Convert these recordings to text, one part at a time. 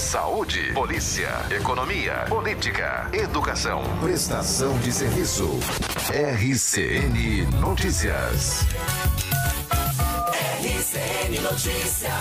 saúde, polícia, economia, política, educação, prestação de serviço. RCN Notícias. RCN Notícias.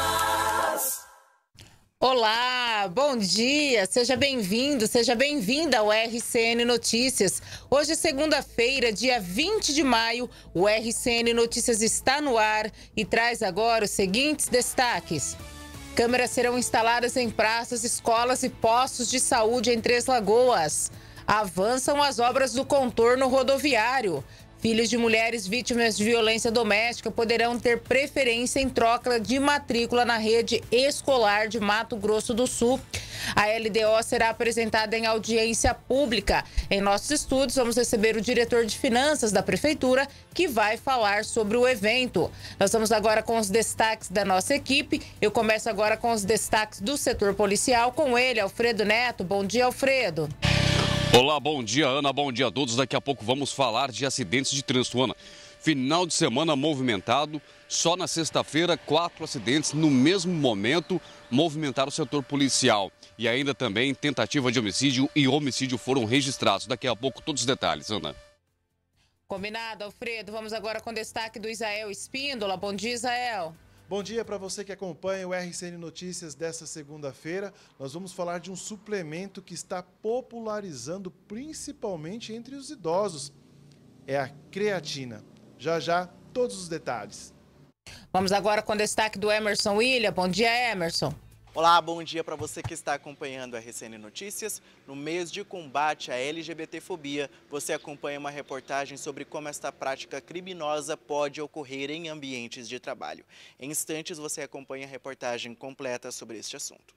Olá, bom dia, seja bem-vindo, seja bem-vinda ao RCN Notícias. Hoje, segunda-feira, dia 20 de maio, o RCN Notícias está no ar e traz agora os seguintes destaques. Câmeras serão instaladas em praças, escolas e postos de saúde em Três Lagoas. Avançam as obras do contorno rodoviário. Filhos de mulheres vítimas de violência doméstica poderão ter preferência em troca de matrícula na rede escolar de Mato Grosso do Sul. A LDO será apresentada em audiência pública. Em nossos estúdios, vamos receber o diretor de finanças da Prefeitura, que vai falar sobre o evento. Nós vamos agora com os destaques da nossa equipe. Eu começo agora com os destaques do setor policial, com ele, Alfredo Neto. Bom dia, Alfredo. Olá, bom dia, Ana, bom dia a todos. Daqui a pouco vamos falar de acidentes de trânsito, Ana. Final de semana movimentado, só na sexta-feira 4 acidentes no mesmo momento movimentaram o setor policial. E ainda também tentativa de homicídio e homicídio foram registrados. Daqui a pouco todos os detalhes, Ana. Combinado, Alfredo. Vamos agora com destaque do Isael Espíndola. Bom dia, Isael. Bom dia para você que acompanha o RCN Notícias desta segunda-feira. Nós vamos falar de um suplemento que está popularizando principalmente entre os idosos. É a creatina. Já já, todos os detalhes. Vamos agora com destaque do Emerson William. Bom dia, Emerson. Olá, bom dia para você que está acompanhando a RCN Notícias. No mês de combate à LGBTfobia, você acompanha uma reportagem sobre como esta prática criminosa pode ocorrer em ambientes de trabalho. Em instantes, você acompanha a reportagem completa sobre este assunto.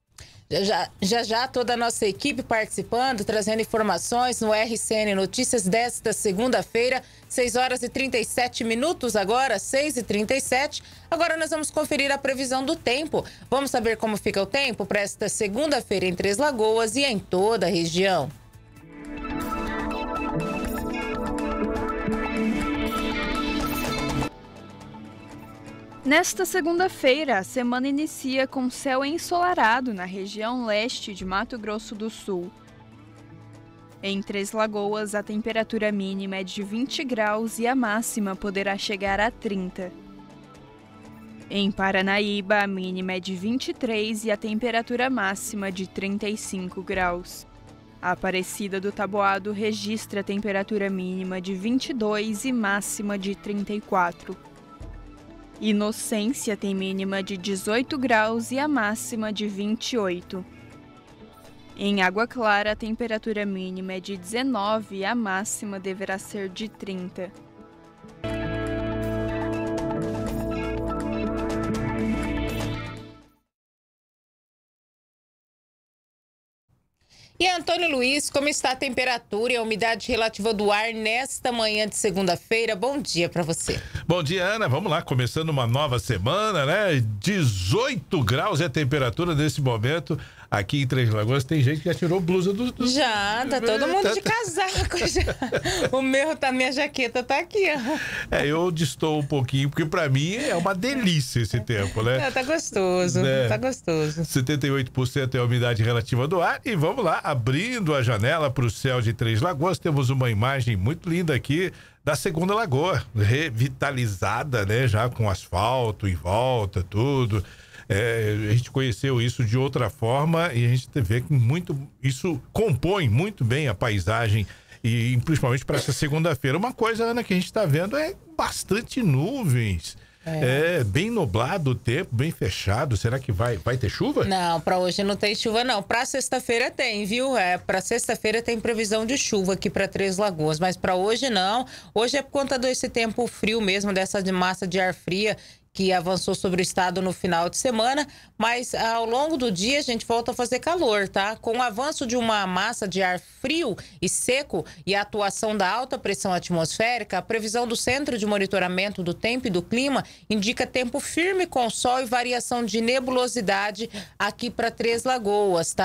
Já toda a nossa equipe participando, trazendo informações no RCN Notícias desta segunda-feira, 6 horas e 37 minutos agora, 6h37. Agora nós vamos conferir a previsão do tempo. Vamos saber como fica o tempo para esta segunda-feira em Três Lagoas e em toda a região. Nesta segunda-feira, a semana inicia com céu ensolarado na região leste de Mato Grosso do Sul. Em Três Lagoas, a temperatura mínima é de 20 graus e a máxima poderá chegar a 30. Em Paranaíba, a mínima é de 23 e a temperatura máxima de 35 graus. A Aparecida do Taboado registra a temperatura mínima de 22 e máxima de 34. Inocência tem mínima de 18 graus e a máxima de 28. Em Água Clara, a temperatura mínima é de 19 e a máxima deverá ser de 30. E Antônio Luiz, como está a temperatura e a umidade relativa do ar nesta manhã de segunda-feira? Bom dia para você. Bom dia, Ana. Vamos lá, começando uma nova semana, né? 18 graus é a temperatura nesse momento. Aqui em Três Lagoas tem gente que já tirou blusa do... Já, tá todo mundo de casaco já. Minha jaqueta tá aqui, ó. Eu distou um pouquinho, porque pra mim é uma delícia esse tempo, né? Tá gostoso, tá gostoso. 78% é a umidade relativa do ar. E vamos lá, abrindo a janela pro céu de Três Lagoas, temos uma imagem muito linda aqui da Segunda Lagoa, revitalizada, né? Já com asfalto em volta, tudo. A gente conheceu isso de outra forma e a gente vê que isso compõe muito bem a paisagem e principalmente para essa segunda-feira. Uma coisa, Ana, que a gente está vendo é bastante nuvens. Bem nublado o tempo, bem fechado. Será que vai ter chuva? Não, para hoje não tem chuva não. Para sexta-feira tem, viu? Para sexta-feira tem previsão de chuva aqui para Três Lagoas, mas para hoje não. Hoje é por conta desse tempo frio mesmo, dessa massa de ar fria que avançou sobre o estado no final de semana, mas ao longo do dia a gente volta a fazer calor, tá? Com o avanço de uma massa de ar frio e seco e a atuação da alta pressão atmosférica, a previsão do Centro de Monitoramento do Tempo e do Clima indica tempo firme com sol e variação de nebulosidade aqui para Três Lagoas, tá?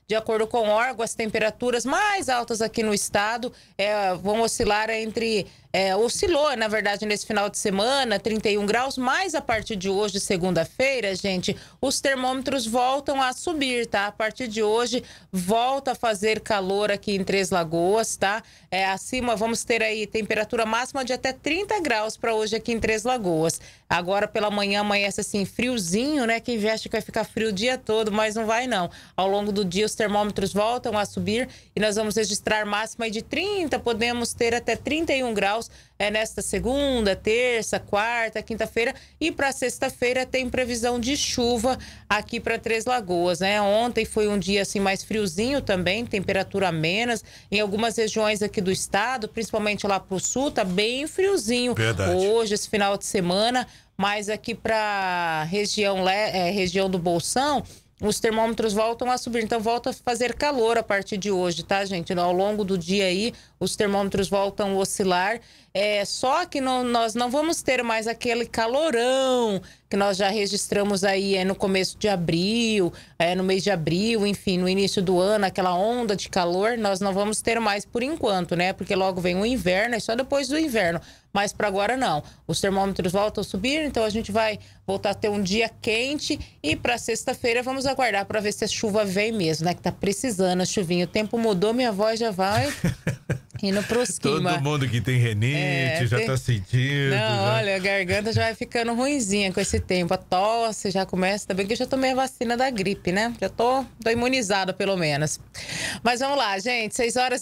De acordo com o órgão, as temperaturas mais altas aqui no estado vão oscilar oscilou, na verdade, nesse final de semana, 31 graus, mas a partir de hoje, segunda-feira, gente, os termômetros voltam a subir, tá? A partir de hoje, volta a fazer calor aqui em Três Lagoas, tá? Acima, vamos ter aí temperatura máxima de até 30 graus para hoje aqui em Três Lagoas. Agora, pela manhã, amanhece assim, friozinho, né? Quem veste que vai ficar frio o dia todo, mas não vai, não. Ao longo do dia, os termômetros voltam a subir e nós vamos registrar máxima aí de 30, podemos ter até 31 graus nesta segunda, terça, quarta, quinta-feira, e para sexta-feira tem previsão de chuva aqui para Três Lagoas, né? Ontem foi um dia assim mais friozinho também, temperatura menos em algumas regiões aqui do estado, principalmente lá pro sul, tá bem friozinho. Verdade. Hoje, esse final de semana, mas aqui para região do Bolsão, os termômetros voltam a subir, então volta a fazer calor a partir de hoje, tá, gente? Ao longo do dia aí, os termômetros voltam a oscilar, só que nós não vamos ter mais aquele calorão que nós já registramos aí no começo de abril, no mês de abril, enfim, no início do ano, aquela onda de calor, nós não vamos ter mais por enquanto, né? Porque logo vem o inverno, é só depois do inverno. Mas para agora não. Os termômetros voltam a subir, então a gente vai voltar a ter um dia quente e para sexta-feira vamos aguardar para ver se a chuva vem mesmo, né? Que tá precisando a chuvinha. O tempo mudou, minha voz já vai indo pro esquema. Todo mundo que tem renite já tá sentindo. Não, olha, a garganta já vai ficando ruinzinha com esse tempo. A tosse já começa. Tá bem que eu já tomei a vacina da gripe, né? Já tô imunizada, pelo menos. Mas vamos lá, gente.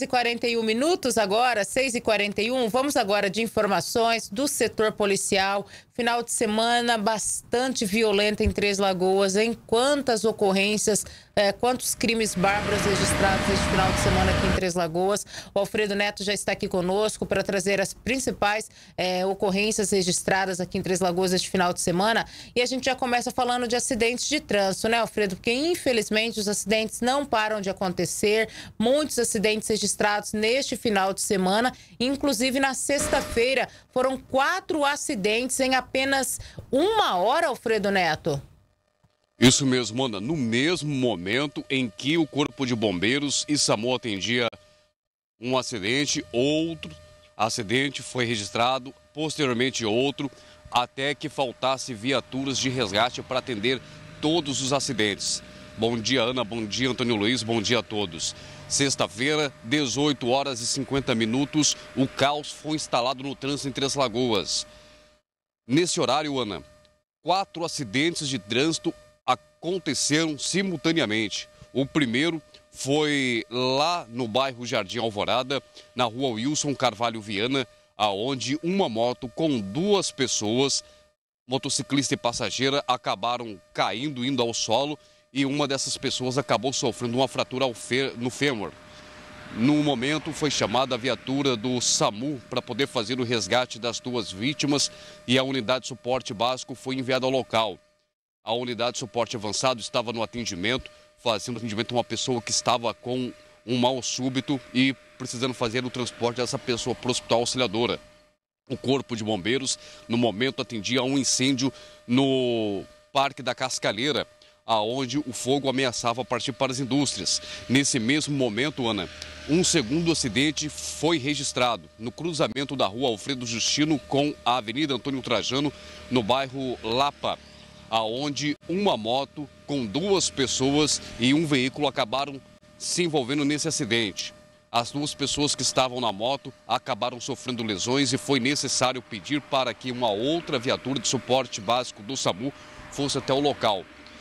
6h41 agora, 6h41. Vamos agora de informações do setor policial. Final de semana bastante violento em Três Lagoas, hein? Quantas ocorrências, quantos crimes bárbaros registrados este final de semana aqui em Três Lagoas. O Alfredo Neto já está aqui conosco para trazer as principais ocorrências registradas aqui em Três Lagoas este final de semana. E a gente já começa falando de acidentes de trânsito, né, Alfredo? Porque, infelizmente, os acidentes não param de acontecer. Muitos acidentes registrados neste final de semana. Inclusive, na sexta-feira, foram 4 acidentes em apenas 1 hora, Alfredo Neto. Isso mesmo, Ana. No mesmo momento em que o Corpo de Bombeiros e SAMU atendia um acidente, outro acidente foi registrado, posteriormente outro, até que faltasse viaturas de resgate para atender todos os acidentes. Bom dia, Ana. Bom dia, Antônio Luiz. Bom dia a todos. Sexta-feira, 18h50, o caos foi instalado no trânsito em Três Lagoas. Nesse horário, Ana, 4 acidentes de trânsito aconteceram simultaneamente. O primeiro foi lá no bairro Jardim Alvorada, na rua Wilson Carvalho Viana, aonde uma moto com 2 pessoas, motociclista e passageira, acabaram caindo, indo ao solo, e uma dessas pessoas acabou sofrendo uma fratura no fêmur. No momento, foi chamada a viatura do SAMU para poder fazer o resgate das 2 vítimas e a unidade de suporte básico foi enviada ao local. A unidade de suporte avançado estava no atendimento, fazendo atendimento a uma pessoa que estava com um mal súbito e precisando fazer o transporte dessa pessoa para o Hospital Auxiliadora. O Corpo de Bombeiros, no momento, atendia a um incêndio no Parque da Cascalheira, aonde o fogo ameaçava partir para as indústrias. Nesse mesmo momento, Ana, um segundo acidente foi registrado no cruzamento da rua Alfredo Justino com a Avenida Antônio Trajano, no bairro Lapa, aonde uma moto com 2 pessoas e um veículo acabaram se envolvendo nesse acidente. As 2 pessoas que estavam na moto acabaram sofrendo lesões e foi necessário pedir para que uma outra viatura de suporte básico do SAMU fosse até o local.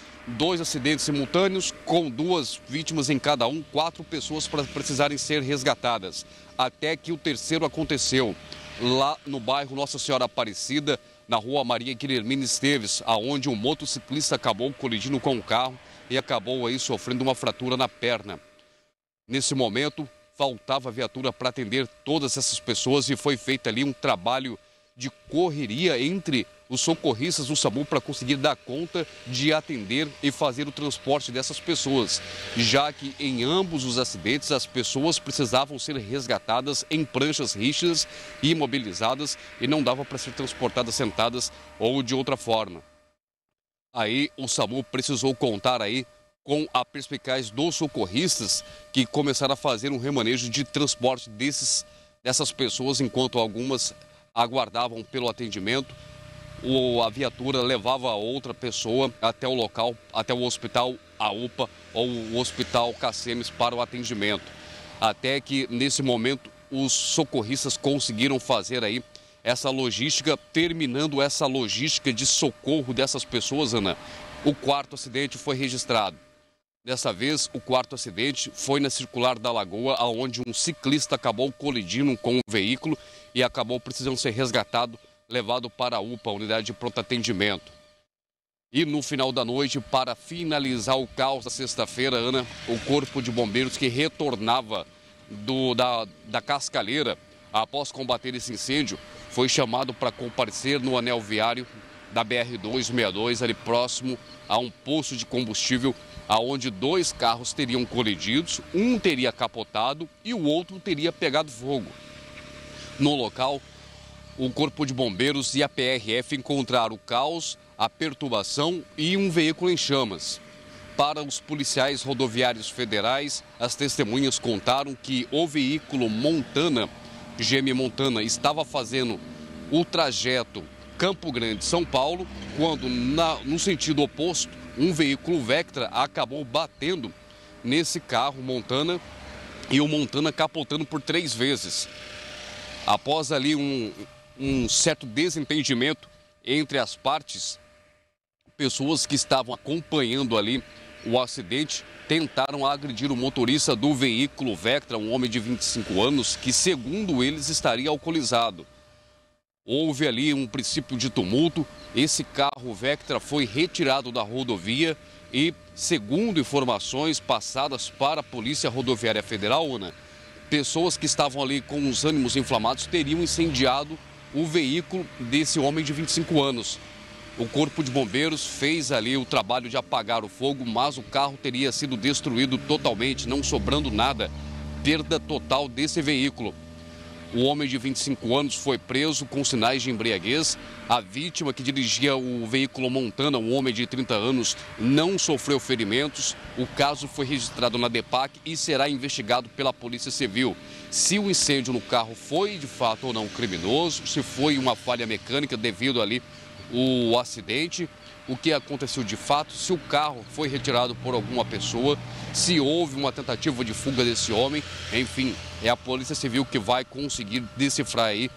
2 acidentes simultâneos, com 2 vítimas em cada um, 4 pessoas para precisarem ser resgatadas. Até que o terceiro aconteceu lá no bairro Nossa Senhora Aparecida, na rua Maria Guilhermina Esteves, aonde um motociclista acabou colidindo com o carro e acabou aí sofrendo uma fratura na perna. Nesse momento, faltava viatura para atender todas essas pessoas e foi feito ali um trabalho de correria entre os socorristas do SAMU para conseguir dar conta de atender e fazer o transporte dessas pessoas, já que em ambos os acidentes as pessoas precisavam ser resgatadas em pranchas rígidas e imobilizadas e não dava para ser transportadas sentadas ou de outra forma. Aí o SAMU precisou contar aí com a perspicácia dos socorristas que começaram a fazer um remanejo de transporte dessas pessoas, enquanto algumas aguardavam pelo atendimento. A viatura levava outra pessoa até o local, até o hospital AUPA ou o hospital Cacemes para o atendimento. Até que, nesse momento, os socorristas conseguiram fazer aí essa logística, terminando essa logística de socorro dessas pessoas, Ana. O quarto acidente foi registrado. Dessa vez, o quarto acidente foi na Circular da Lagoa, onde um ciclista acabou colidindo com um veículo e acabou precisando ser resgatado, levado para a UPA, Unidade de Pronto Atendimento. E no final da noite, para finalizar o caos da sexta-feira, Ana, o Corpo de Bombeiros que retornava da Cascalheira, após combater esse incêndio, foi chamado para comparecer no anel viário da BR-262, ali próximo a um posto de combustível, aonde 2 carros teriam colididos, um teria capotado e o outro teria pegado fogo. No local, o Corpo de Bombeiros e a PRF encontraram o caos, a perturbação e um veículo em chamas. Para os policiais rodoviários federais, as testemunhas contaram que o veículo Montana, GM Montana, estava fazendo o trajeto Campo Grande-São Paulo, quando no sentido oposto, um veículo Vectra acabou batendo nesse carro Montana e o Montana capotando por 3 vezes. Após ali um certo desentendimento entre as partes, pessoas que estavam acompanhando ali o acidente tentaram agredir o motorista do veículo Vectra, um homem de 25 anos, que, segundo eles, estaria alcoolizado. Houve ali um princípio de tumulto, esse carro Vectra foi retirado da rodovia e, segundo informações passadas para a Polícia Rodoviária Federal, Ana, pessoas que estavam ali com os ânimos inflamados teriam incendiado o veículo desse homem de 25 anos. O Corpo de Bombeiros fez ali o trabalho de apagar o fogo, mas o carro teria sido destruído totalmente, não sobrando nada, perda total desse veículo. O homem de 25 anos foi preso com sinais de embriaguez. A vítima, que dirigia o veículo Montana, um homem de 30 anos, não sofreu ferimentos. O caso foi registrado na DEPAC e será investigado pela Polícia Civil. Se o incêndio no carro foi de fato ou não criminoso, se foi uma falha mecânica devido ali o acidente, o que aconteceu de fato, se o carro foi retirado por alguma pessoa, se houve uma tentativa de fuga desse homem, enfim, é a Polícia Civil que vai conseguir decifrar aí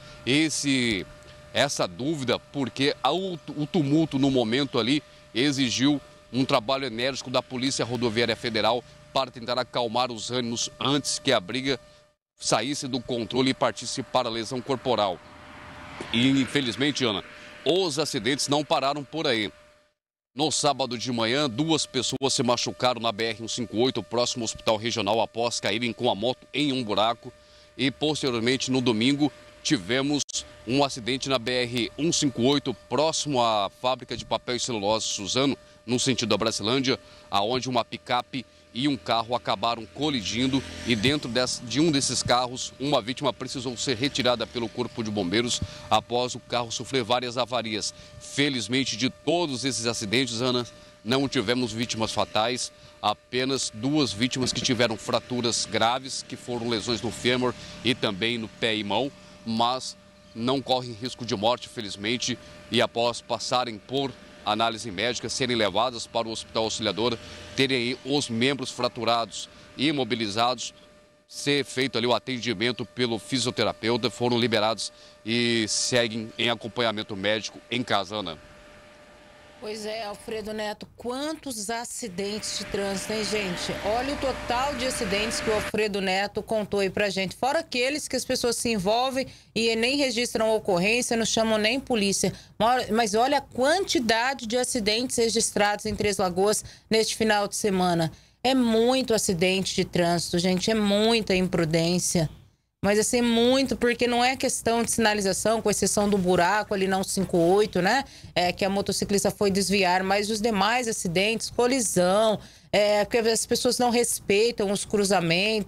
essa dúvida, porque o tumulto no momento ali exigiu um trabalho enérgico da Polícia Rodoviária Federal para tentar acalmar os ânimos antes que a briga saísse do controle e partisse para a lesão corporal. E infelizmente, Ana, os acidentes não pararam por aí. No sábado de manhã, 2 pessoas se machucaram na BR-158, próximo ao Hospital Regional, após caírem com a moto em um buraco. E, posteriormente, no domingo, tivemos um acidente na BR-158, próximo à fábrica de papel e celulose Suzano, no sentido da Bracilândia, aonde uma picape e um carro acabaram colidindo e dentro de um desses carros, uma vítima precisou ser retirada pelo Corpo de Bombeiros após o carro sofrer várias avarias. Felizmente, de todos esses acidentes, Ana, não tivemos vítimas fatais, apenas 2 vítimas que tiveram fraturas graves, que foram lesões no fêmur e também no pé e mão, mas não correm risco de morte, felizmente, e após passarem por análise médica, serem levadas para o Hospital Auxiliadora, terem os membros fraturados e imobilizados, ser feito ali o atendimento pelo fisioterapeuta, foram liberados e seguem em acompanhamento médico em casa, Ana. Pois é, Alfredo Neto, quantos acidentes de trânsito, hein, gente? Olha o total de acidentes que o Alfredo Neto contou aí pra gente. Fora aqueles que as pessoas se envolvem e nem registram ocorrência, não chamam nem polícia. Mas olha a quantidade de acidentes registrados em Três Lagoas neste final de semana. É muito acidente de trânsito, gente, é muita imprudência. Mas assim, muito, porque não é questão de sinalização, com exceção do buraco ali na 158, né? Que a motociclista foi desviar, mas os demais acidentes, colisão, porque as pessoas não respeitam os cruzamentos.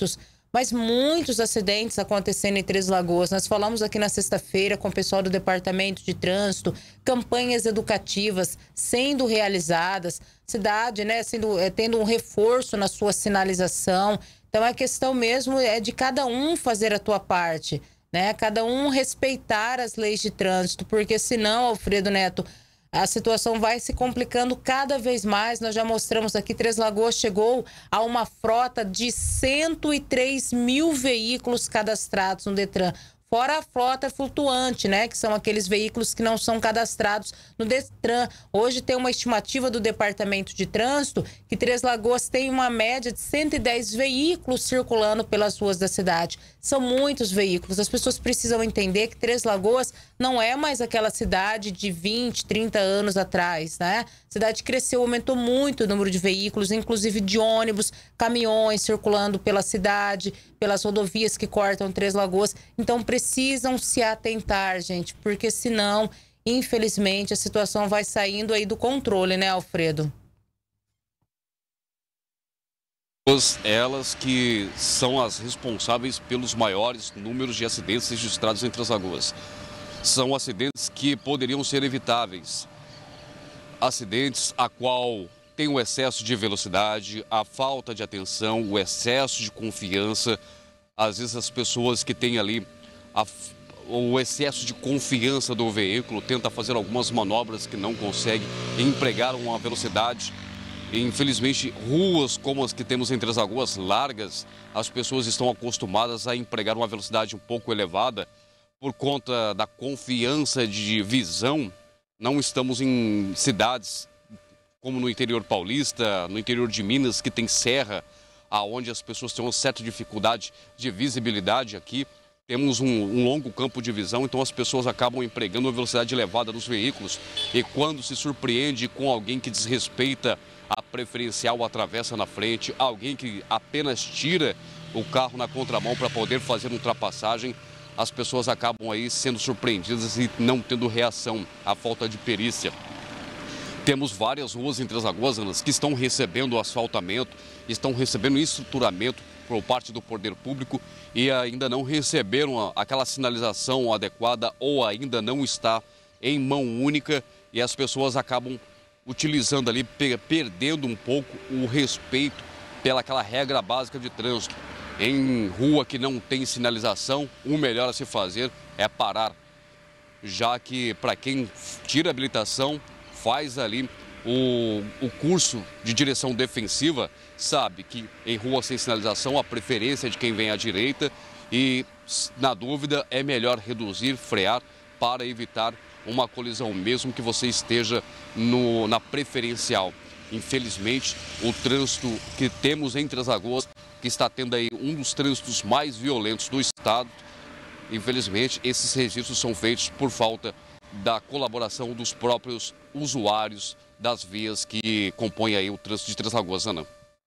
mas muitos acidentes acontecendo em Três Lagoas. Nós falamos aqui na sexta-feira com o pessoal do Departamento de Trânsito, campanhas educativas sendo realizadas, cidade, né, tendo um reforço na sua sinalização. Então, a questão mesmo é de cada um fazer a tua parte, né? Cada um respeitar as leis de trânsito, porque senão, Alfredo Neto, a situação vai se complicando cada vez mais. Nós já mostramos aqui, Três Lagoas chegou a uma frota de 103 mil veículos cadastrados no Detran. Fora a frota flutuante, né? Que são aqueles veículos que não são cadastrados no Detran. Hoje tem uma estimativa do Departamento de Trânsito que Três Lagoas tem uma média de 110 veículos circulando pelas ruas da cidade. São muitos veículos. As pessoas precisam entender que Três Lagoas não é mais aquela cidade de 20, 30 anos atrás, né? A cidade cresceu, aumentou muito o número de veículos, inclusive de ônibus, caminhões circulando pela cidade, pelas rodovias que cortam Três Lagoas. Então, precisam se atentar, gente, porque senão, infelizmente, a situação vai saindo aí do controle, né, Alfredo? Elas que são as responsáveis pelos maiores números de acidentes registrados em Três Lagoas. São acidentes que poderiam ser evitáveis. Acidentes a qual tem o excesso de velocidade, a falta de atenção, o excesso de confiança. Às vezes as pessoas que têm ali o excesso de confiança do veículo tenta fazer algumas manobras que não consegue, empregar uma velocidade. Infelizmente, ruas como as que temos em Três Lagoas, largas, as pessoas estão acostumadas a empregar uma velocidade um pouco elevada por conta da confiança de visão. Não estamos em cidades como no interior paulista, no interior de Minas, que tem serra, aonde as pessoas têm uma certa dificuldade de visibilidade. Aqui temos um longo campo de visão, então as pessoas acabam empregando uma velocidade elevada nos veículos e quando se surpreende com alguém que desrespeita a preferencial, atravessa na frente, alguém que apenas tira o carro na contramão para poder fazer uma ultrapassagem, as pessoas acabam aí sendo surpreendidas e não tendo reação, a falta de perícia. Temos várias ruas em Três Lagoas que estão recebendo asfaltamento, estão recebendo estruturamento por parte do poder público e ainda não receberam aquela sinalização adequada ou ainda não está em mão única e as pessoas acabam utilizando ali, perdendo um pouco o respeito pelaquela regra básica de trânsito. Em rua que não tem sinalização, o melhor a se fazer é parar, já que para quem tira habilitação, faz ali o curso de direção defensiva, sabe que em rua sem sinalização a preferência é de quem vem à direita e, na dúvida, é melhor reduzir, frear para evitar uma colisão, mesmo que você esteja na preferencial. Infelizmente, o trânsito que temos em Três Lagoas, que está tendo aí um dos trânsitos mais violentos do estado, infelizmente, esses registros são feitos por falta da colaboração dos próprios usuários das vias que compõem aí o trânsito de Três Lagoas, Ana.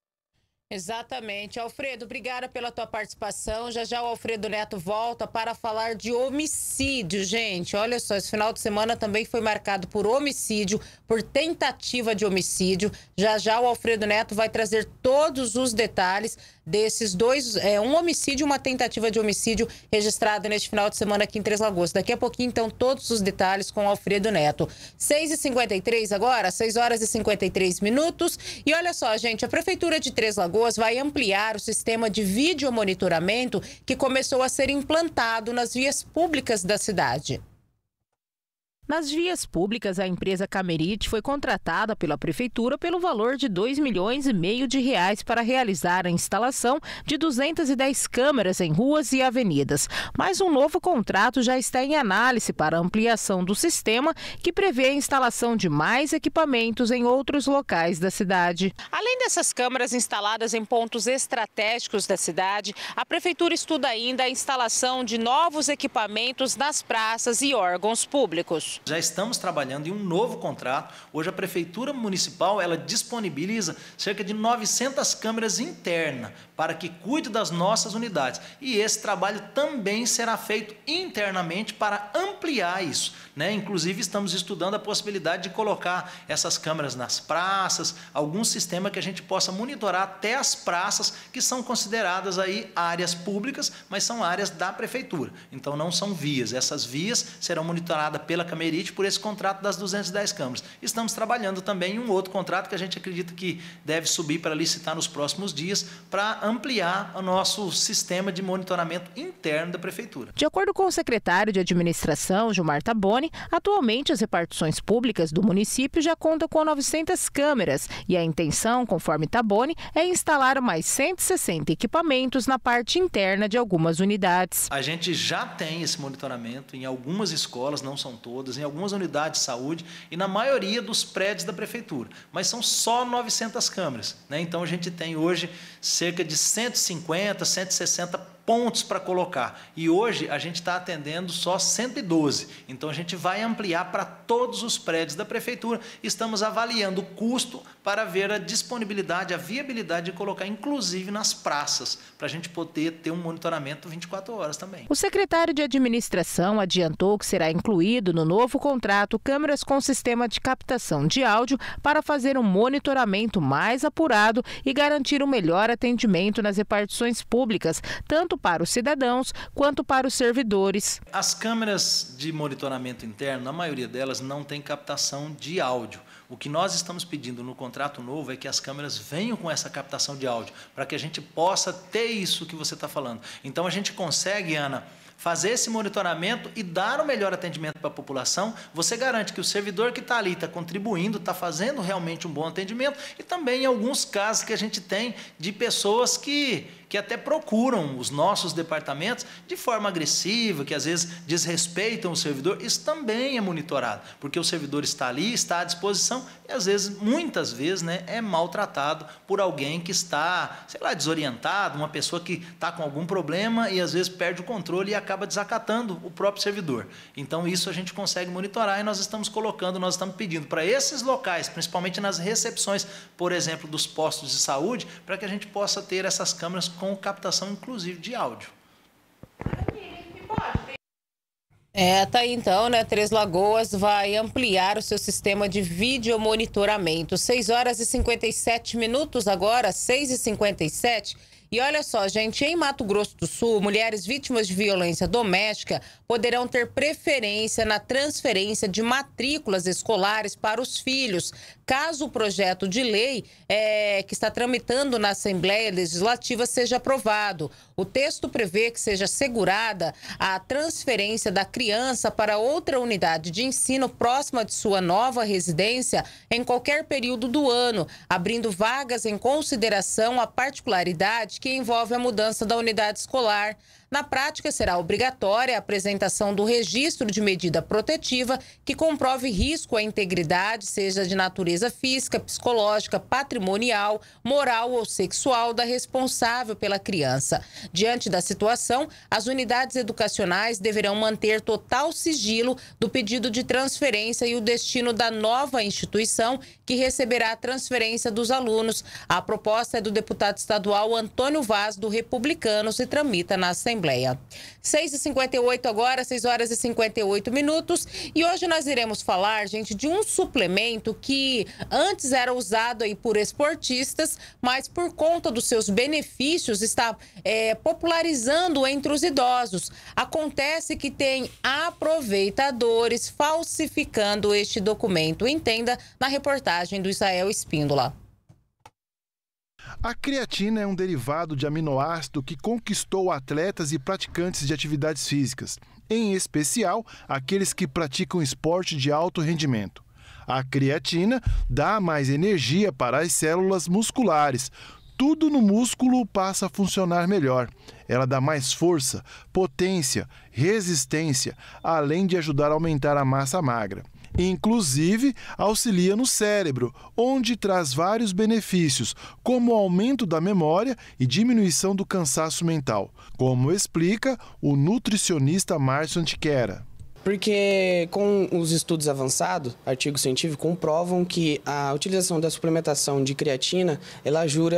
Exatamente. Alfredo, obrigada pela tua participação. Já já o Alfredo Neto volta para falar de homicídio, gente. Olha só, esse final de semana também foi marcado por homicídio, por tentativa de homicídio. Já já o Alfredo Neto vai trazer todos os detalhes desses dois, um homicídio e uma tentativa de homicídio registrado neste final de semana aqui em Três Lagoas. Daqui a pouquinho, então, todos os detalhes com o Alfredo Neto. 6h53 agora, 6 horas e 53 minutos. E olha só, gente, a Prefeitura de Três Lagoas vai ampliar o sistema de videomonitoramento que começou a ser implantado nas vias públicas da cidade. Nas vias públicas, a empresa Camerite foi contratada pela Prefeitura pelo valor de R$2,5 milhões para realizar a instalação de 210 câmeras em ruas e avenidas. Mas um novo contrato já está em análise para a ampliação do sistema, que prevê a instalação de mais equipamentos em outros locais da cidade. Além dessas câmeras instaladas em pontos estratégicos da cidade, a Prefeitura estuda ainda a instalação de novos equipamentos nas praças e órgãos públicos. recurso. Já estamos trabalhando em um novo contrato. Hoje a Prefeitura Municipal ela disponibiliza cerca de 900 câmeras internas para que cuide das nossas unidades. E esse trabalho também será feito internamente para ampliar isso, né? Inclusive estamos estudando a possibilidade de colocar essas câmeras nas praças, algum sistema que a gente possa monitorar até as praças que são consideradas aí áreas públicas, mas são áreas da Prefeitura. Então não são vias. Essas vias serão monitoradas pela Camerite por esse contrato das 210 câmeras. Estamos trabalhando também em um outro contrato que a gente acredita que deve subir para licitar nos próximos dias para ampliar o nosso sistema de monitoramento interno da Prefeitura. De acordo com o secretário de Administração, Gilmar Taboni, atualmente as repartições públicas do município já contam com 900 câmeras e a intenção, conforme Taboni, é instalar mais 160 equipamentos na parte interna de algumas unidades. A gente já tem esse monitoramento em algumas escolas, não são todas, em algumas unidades de saúde e na maioria dos prédios da Prefeitura, mas são só 900 câmeras, né? Então a gente tem hoje cerca de 150, 160 pontos para colocar. E hoje a gente está atendendo só 112. Então a gente vai ampliar para todos os prédios da Prefeitura. Estamos avaliando o custo para ver a disponibilidade, a viabilidade de colocar, inclusive nas praças, para a gente poder ter um monitoramento 24 horas também. O secretário de Administração adiantou que será incluído no novo contrato câmeras com sistema de captação de áudio para fazer um monitoramento mais apurado e garantir um melhor atendimento nas repartições públicas, tanto para os cidadãos quanto para os servidores. As câmeras de monitoramento interno, na maioria delas, não tem captação de áudio. O que nós estamos pedindo no contrato novo é que as câmeras venham com essa captação de áudio, para que a gente possa ter isso que você está falando. Então a gente consegue, Ana, fazer esse monitoramento e dar o melhor atendimento para a população. Você garante que o servidor que está ali está contribuindo, está fazendo realmente um bom atendimento e também em alguns casos que a gente tem de pessoas que até procuram os nossos departamentos de forma agressiva, que às vezes desrespeitam o servidor. Isso também é monitorado, porque o servidor está ali, está à disposição e às vezes, muitas vezes, né, é maltratado por alguém que está, sei lá, desorientado, uma pessoa que está com algum problema e às vezes perde o controle e acaba desacatando o próprio servidor. Então isso a gente consegue monitorar e nós estamos pedindo para esses locais, principalmente nas recepções, por exemplo, dos postos de saúde, para que a gente possa ter essas câmeras com captação, inclusive, de áudio. Tá aí então, né? Três Lagoas vai ampliar o seu sistema de videomonitoramento. 6 horas e 57 minutos agora, 6h57. E olha só, gente, em Mato Grosso do Sul, mulheres vítimas de violência doméstica poderão ter preferência na transferência de matrículas escolares para os filhos, caso o projeto de lei que está tramitando na Assembleia Legislativa seja aprovado. O texto prevê que seja assegurada a transferência da criança para outra unidade de ensino próxima de sua nova residência em qualquer período do ano, abrindo vagas em consideração a particularidade que envolve a mudança da unidade escolar. Na prática, será obrigatória a apresentação do registro de medida protetiva que comprove risco à integridade, seja de natureza física, psicológica, patrimonial, moral ou sexual da responsável pela criança. Diante da situação, as unidades educacionais deverão manter total sigilo do pedido de transferência e o destino da nova instituição que receberá a transferência dos alunos. A proposta é do deputado estadual Antônio Vaz, do Republicanos, e tramita na Assembleia. 6h58 agora, 6 horas e 58 minutos. E hoje nós iremos falar, gente, de um suplemento que antes era usado aí por esportistas, mas por conta dos seus benefícios está popularizando entre os idosos. Acontece que tem aproveitadores falsificando este documento. Entenda na reportagem do Israel Espíndola. A creatina é um derivado de aminoácido que conquistou atletas e praticantes de atividades físicas, em especial aqueles que praticam esporte de alto rendimento. A creatina dá mais energia para as células musculares. Tudo no músculo passa a funcionar melhor. Ela dá mais força, potência, resistência, além de ajudar a aumentar a massa magra. Inclusive, auxilia no cérebro, onde traz vários benefícios, como o aumento da memória e diminuição do cansaço mental, como explica o nutricionista Márcio Antiquera. Porque com os estudos avançados, artigos científicos comprovam que a utilização da suplementação de creatina, ela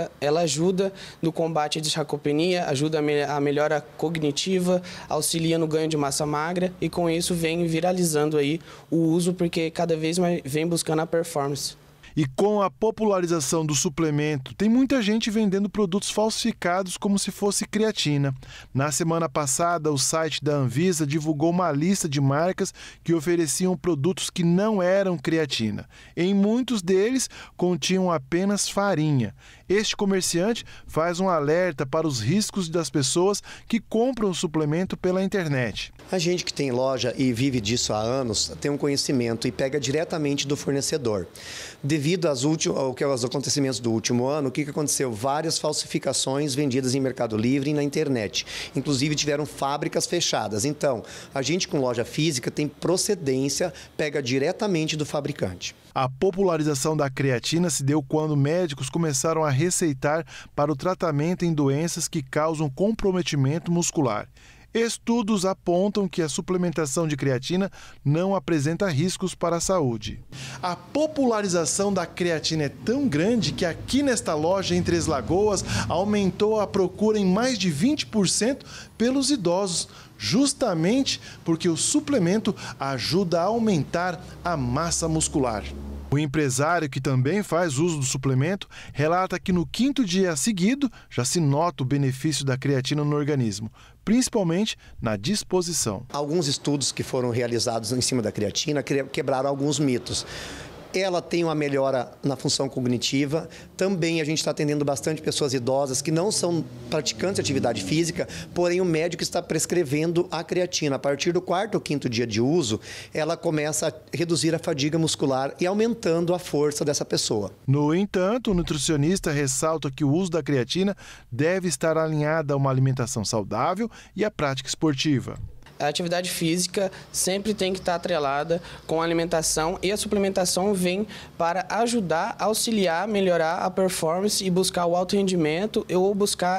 ajuda no combate à sarcopenia, ajuda a melhora cognitiva, auxilia no ganho de massa magra e com isso vem viralizando aí o uso porque cada vez mais vem buscando a performance. E com a popularização do suplemento, tem muita gente vendendo produtos falsificados como se fosse creatina. Na semana passada, o site da Anvisa divulgou uma lista de marcas que ofereciam produtos que não eram creatina. Em muitos deles, continham apenas farinha. Este comerciante faz um alerta para os riscos das pessoas que compram o suplemento pela internet. A gente que tem loja e vive disso há anos tem um conhecimento e pega diretamente do fornecedor. Devido aos acontecimentos do último ano, o que aconteceu? Várias falsificações vendidas em Mercado Livre e na internet. Inclusive tiveram fábricas fechadas. Então, a gente com loja física tem procedência, pega diretamente do fabricante. A popularização da creatina se deu quando médicos começaram a receitar para o tratamento em doenças que causam comprometimento muscular. Estudos apontam que a suplementação de creatina não apresenta riscos para a saúde. A popularização da creatina é tão grande que aqui nesta loja em Três Lagoas aumentou a procura em mais de 20% pelos idosos, justamente porque o suplemento ajuda a aumentar a massa muscular. O empresário, que também faz uso do suplemento, relata que no 5º dia seguido já se nota o benefício da creatina no organismo, principalmente na disposição. Alguns estudos que foram realizados em cima da creatina quebraram alguns mitos. Ela tem uma melhora na função cognitiva. Também a gente está atendendo bastante pessoas idosas que não são praticantes de atividade física, porém o médico está prescrevendo a creatina. A partir do 4º ou 5º dia de uso, ela começa a reduzir a fadiga muscular e aumentando a força dessa pessoa. No entanto, o nutricionista ressalta que o uso da creatina deve estar alinhado a uma alimentação saudável e à prática esportiva. A atividade física sempre tem que estar atrelada com a alimentação e a suplementação vem para ajudar, auxiliar, melhorar a performance e buscar o alto rendimento ou buscar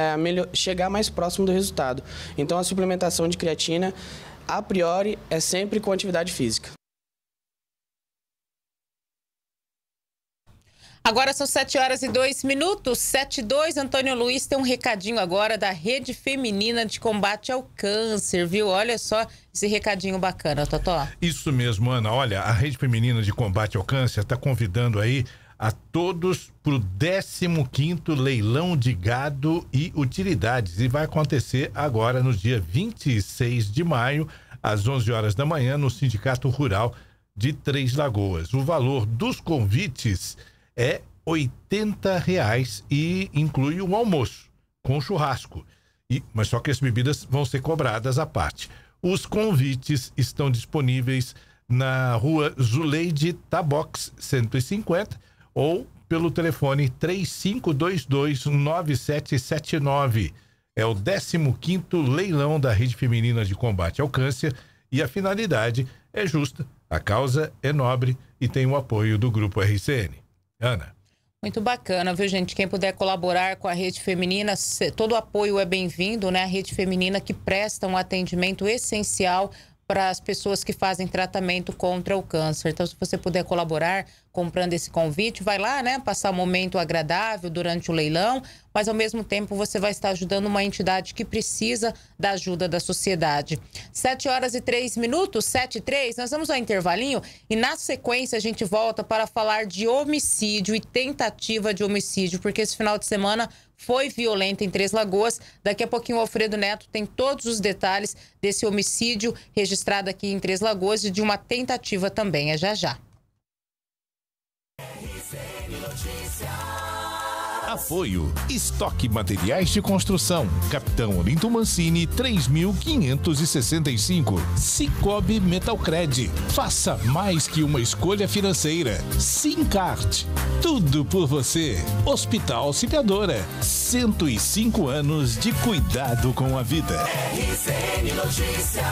chegar mais próximo do resultado. Então a suplementação de creatina, a priori, é sempre com atividade física. Agora são 7h02, 7h02. Antônio Luiz tem um recadinho agora da Rede Feminina de Combate ao Câncer, viu? Olha só esse recadinho bacana, Totó. Isso mesmo, Ana. Olha, a Rede Feminina de Combate ao Câncer está convidando aí a todos para o 15º Leilão de Gado e Utilidades. E vai acontecer agora no dia 26 de maio, às 11 horas da manhã, no Sindicato Rural de Três Lagoas. O valor dos convites é R$80 e inclui um almoço com churrasco. Mas só que as bebidas vão ser cobradas à parte. Os convites estão disponíveis na rua Zuleide Tabox 150 ou pelo telefone 3522-9779. É o 15º Leilão da Rede Feminina de Combate ao Câncer e a finalidade é justa, a causa é nobre e tem o apoio do Grupo RCN. Ana. Muito bacana, viu, gente? Quem puder colaborar com a Rede Feminina, todo o apoio é bem-vindo, né? A Rede Feminina que presta um atendimento essencial para as pessoas que fazem tratamento contra o câncer. Então, se você puder colaborar comprando esse convite, vai lá, né? Passar um momento agradável durante o leilão, mas ao mesmo tempo você vai estar ajudando uma entidade que precisa da ajuda da sociedade. 7h03, 7h03, nós vamos ao intervalinho e na sequência a gente volta para falar de homicídio e tentativa de homicídio, porque esse final de semana foi violento em Três Lagoas. Daqui a pouquinho o Alfredo Neto tem todos os detalhes desse homicídio registrado aqui em Três Lagoas e de uma tentativa também. É já já. Apoio Estoque Materiais de Construção, Capitão Olinto Mancini 3565. Cicobi Metalcred, faça mais que uma escolha financeira. Simcart, tudo por você. Hospital Auxiliadora, 105 anos de cuidado com a vida. RCN Notícias.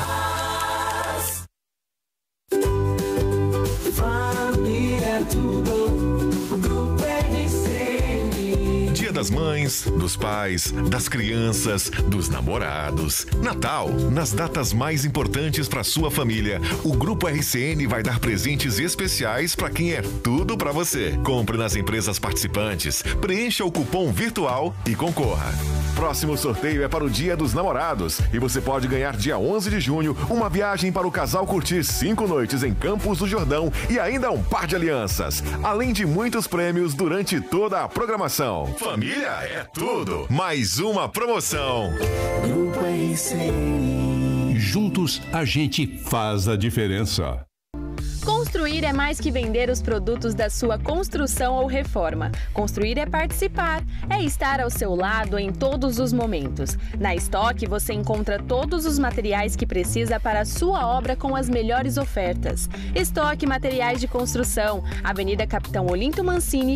Dia das mães, dos pais, das crianças, dos namorados. Natal, nas datas mais importantes para sua família, o Grupo RCN vai dar presentes especiais para quem é tudo para você. Compre nas empresas participantes, preencha o cupom virtual e concorra. Próximo sorteio é para o Dia dos Namorados e você pode ganhar dia 11 de junho uma viagem para o casal curtir 5 noites em Campos do Jordão e ainda um par de alianças, além de muitos prêmios durante toda a programação. Família é tudo. Mais uma promoção. Grupo RCN. Juntos a gente faz a diferença. Construir é mais que vender os produtos da sua construção ou reforma. Construir é participar, é estar ao seu lado em todos os momentos. Na Estoque você encontra todos os materiais que precisa para a sua obra com as melhores ofertas. Estoque Materiais de Construção, Avenida Capitão Olinto Mancini,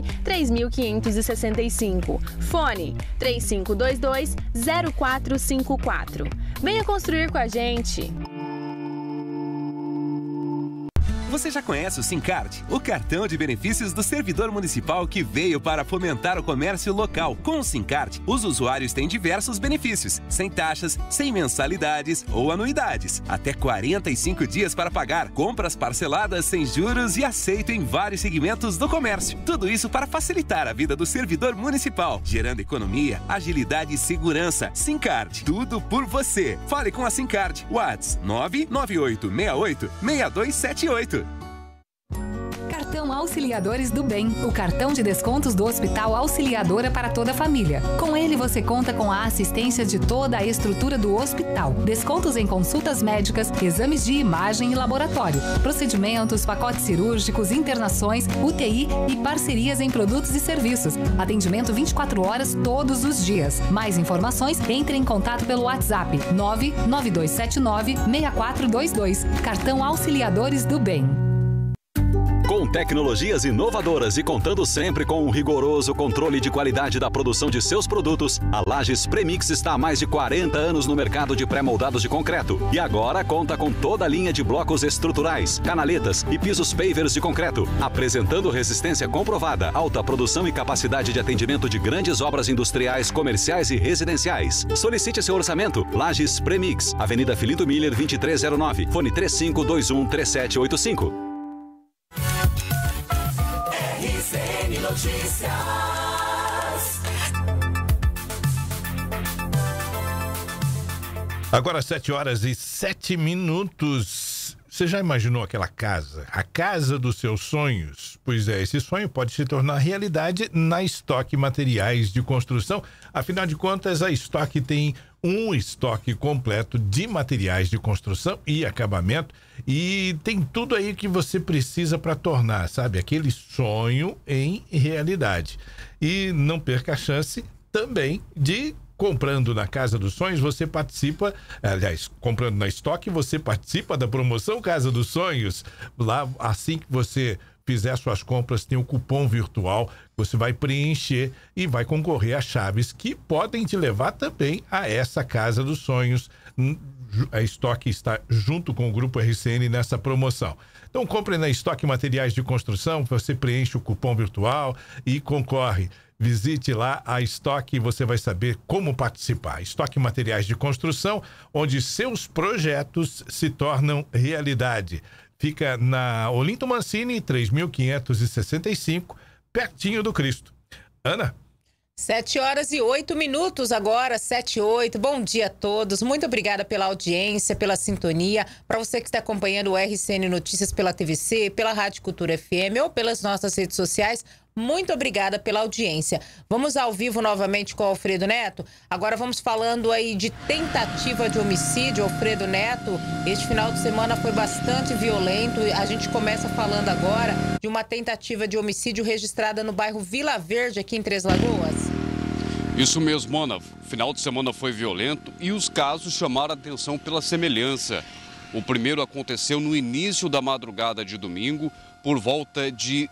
3565. Fone 3522-0454. Venha construir com a gente. Você já conhece o SimCard, o cartão de benefícios do servidor municipal que veio para fomentar o comércio local. Com o SimCard, os usuários têm diversos benefícios, sem taxas, sem mensalidades ou anuidades. Até 45 dias para pagar, compras parceladas sem juros e aceito em vários segmentos do comércio. Tudo isso para facilitar a vida do servidor municipal, gerando economia, agilidade e segurança. SimCard, tudo por você. Fale com a SimCard. WhatsApp 99868-6278. Cartão Auxiliadores do Bem, o cartão de descontos do Hospital Auxiliadora para toda a família. Com ele você conta com a assistência de toda a estrutura do hospital. Descontos em consultas médicas, exames de imagem e laboratório, procedimentos, pacotes cirúrgicos, internações, UTI e parcerias em produtos e serviços. Atendimento 24 horas todos os dias. Mais informações, entre em contato pelo WhatsApp 99279-6422. Cartão Auxiliadores do Bem. Com tecnologias inovadoras e contando sempre com um rigoroso controle de qualidade da produção de seus produtos, a Lages Premix está há mais de 40 anos no mercado de pré-moldados de concreto e agora conta com toda a linha de blocos estruturais, canaletas e pisos pavers de concreto, apresentando resistência comprovada, alta produção e capacidade de atendimento de grandes obras industriais, comerciais e residenciais. Solicite seu orçamento. Lages Premix, Avenida Filinto Miller 2309, fone 35213785. RCN Notícias. Agora 7h07. Você já imaginou aquela casa? A casa dos seus sonhos? Pois é, esse sonho pode se tornar realidade na Estoque Materiais de Construção. Afinal de contas, a Estoque tem um estoque completo de materiais de construção e acabamento e tem tudo aí que você precisa para tornar, sabe, aquele sonho em realidade. E não perca a chance também de comprando na Casa dos Sonhos, você participa, aliás, comprando na Estoque, você participa da promoção Casa dos Sonhos. Lá, assim que você fizer suas compras, tem um cupom virtual, você vai preencher e vai concorrer a chaves que podem te levar também a essa Casa dos Sonhos. A Estoque está junto com o Grupo RCN nessa promoção. Então compre na Estoque Materiais de Construção, você preenche o cupom virtual e concorre. Visite lá a Estoque e você vai saber como participar. Estoque Materiais de Construção, onde seus projetos se tornam realidade. Fica na Olinto Mancini, 3565, pertinho do Cristo. Ana? 7h08 agora, 7h08. Bom dia a todos. Muito obrigada pela audiência, pela sintonia. Para você que está acompanhando o RCN Notícias pela TVC, pela Rádio Cultura FM ou pelas nossas redes sociais, muito obrigada pela audiência. Vamos ao vivo novamente com o Alfredo Neto. Agora vamos falando aí de tentativa de homicídio. Alfredo Neto, este final de semana foi bastante violento. A gente começa falando agora de uma tentativa de homicídio registrada no bairro Vila Verde, aqui em Três Lagoas. Isso mesmo, Ana. Final de semana foi violento e os casos chamaram a atenção pela semelhança. O primeiro aconteceu no início da madrugada de domingo, por volta de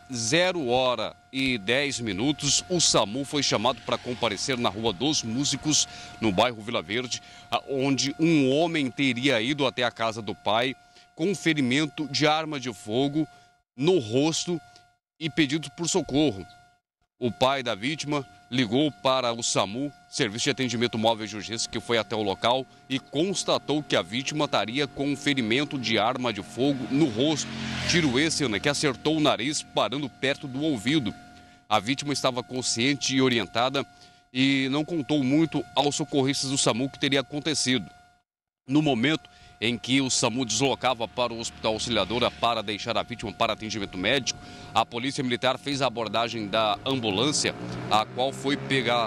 0h10. O SAMU foi chamado para comparecer na Rua dos Músicos, no bairro Vila Verde, onde um homem teria ido até a casa do pai com ferimento de arma de fogo no rosto e pedido por socorro. O pai da vítima ligou para o SAMU, Serviço de Atendimento Móvel de Urgência, que foi até o local e constatou que a vítima estaria com um ferimento de arma de fogo no rosto. Tiro esse, que acertou o nariz, parando perto do ouvido. A vítima estava consciente e orientada e não contou muito aos socorristas do SAMU o que teria acontecido. No momento em que o SAMU deslocava para o Hospital Auxiliadora para deixar a vítima para atendimento médico, a Polícia Militar fez a abordagem da ambulância, a qual foi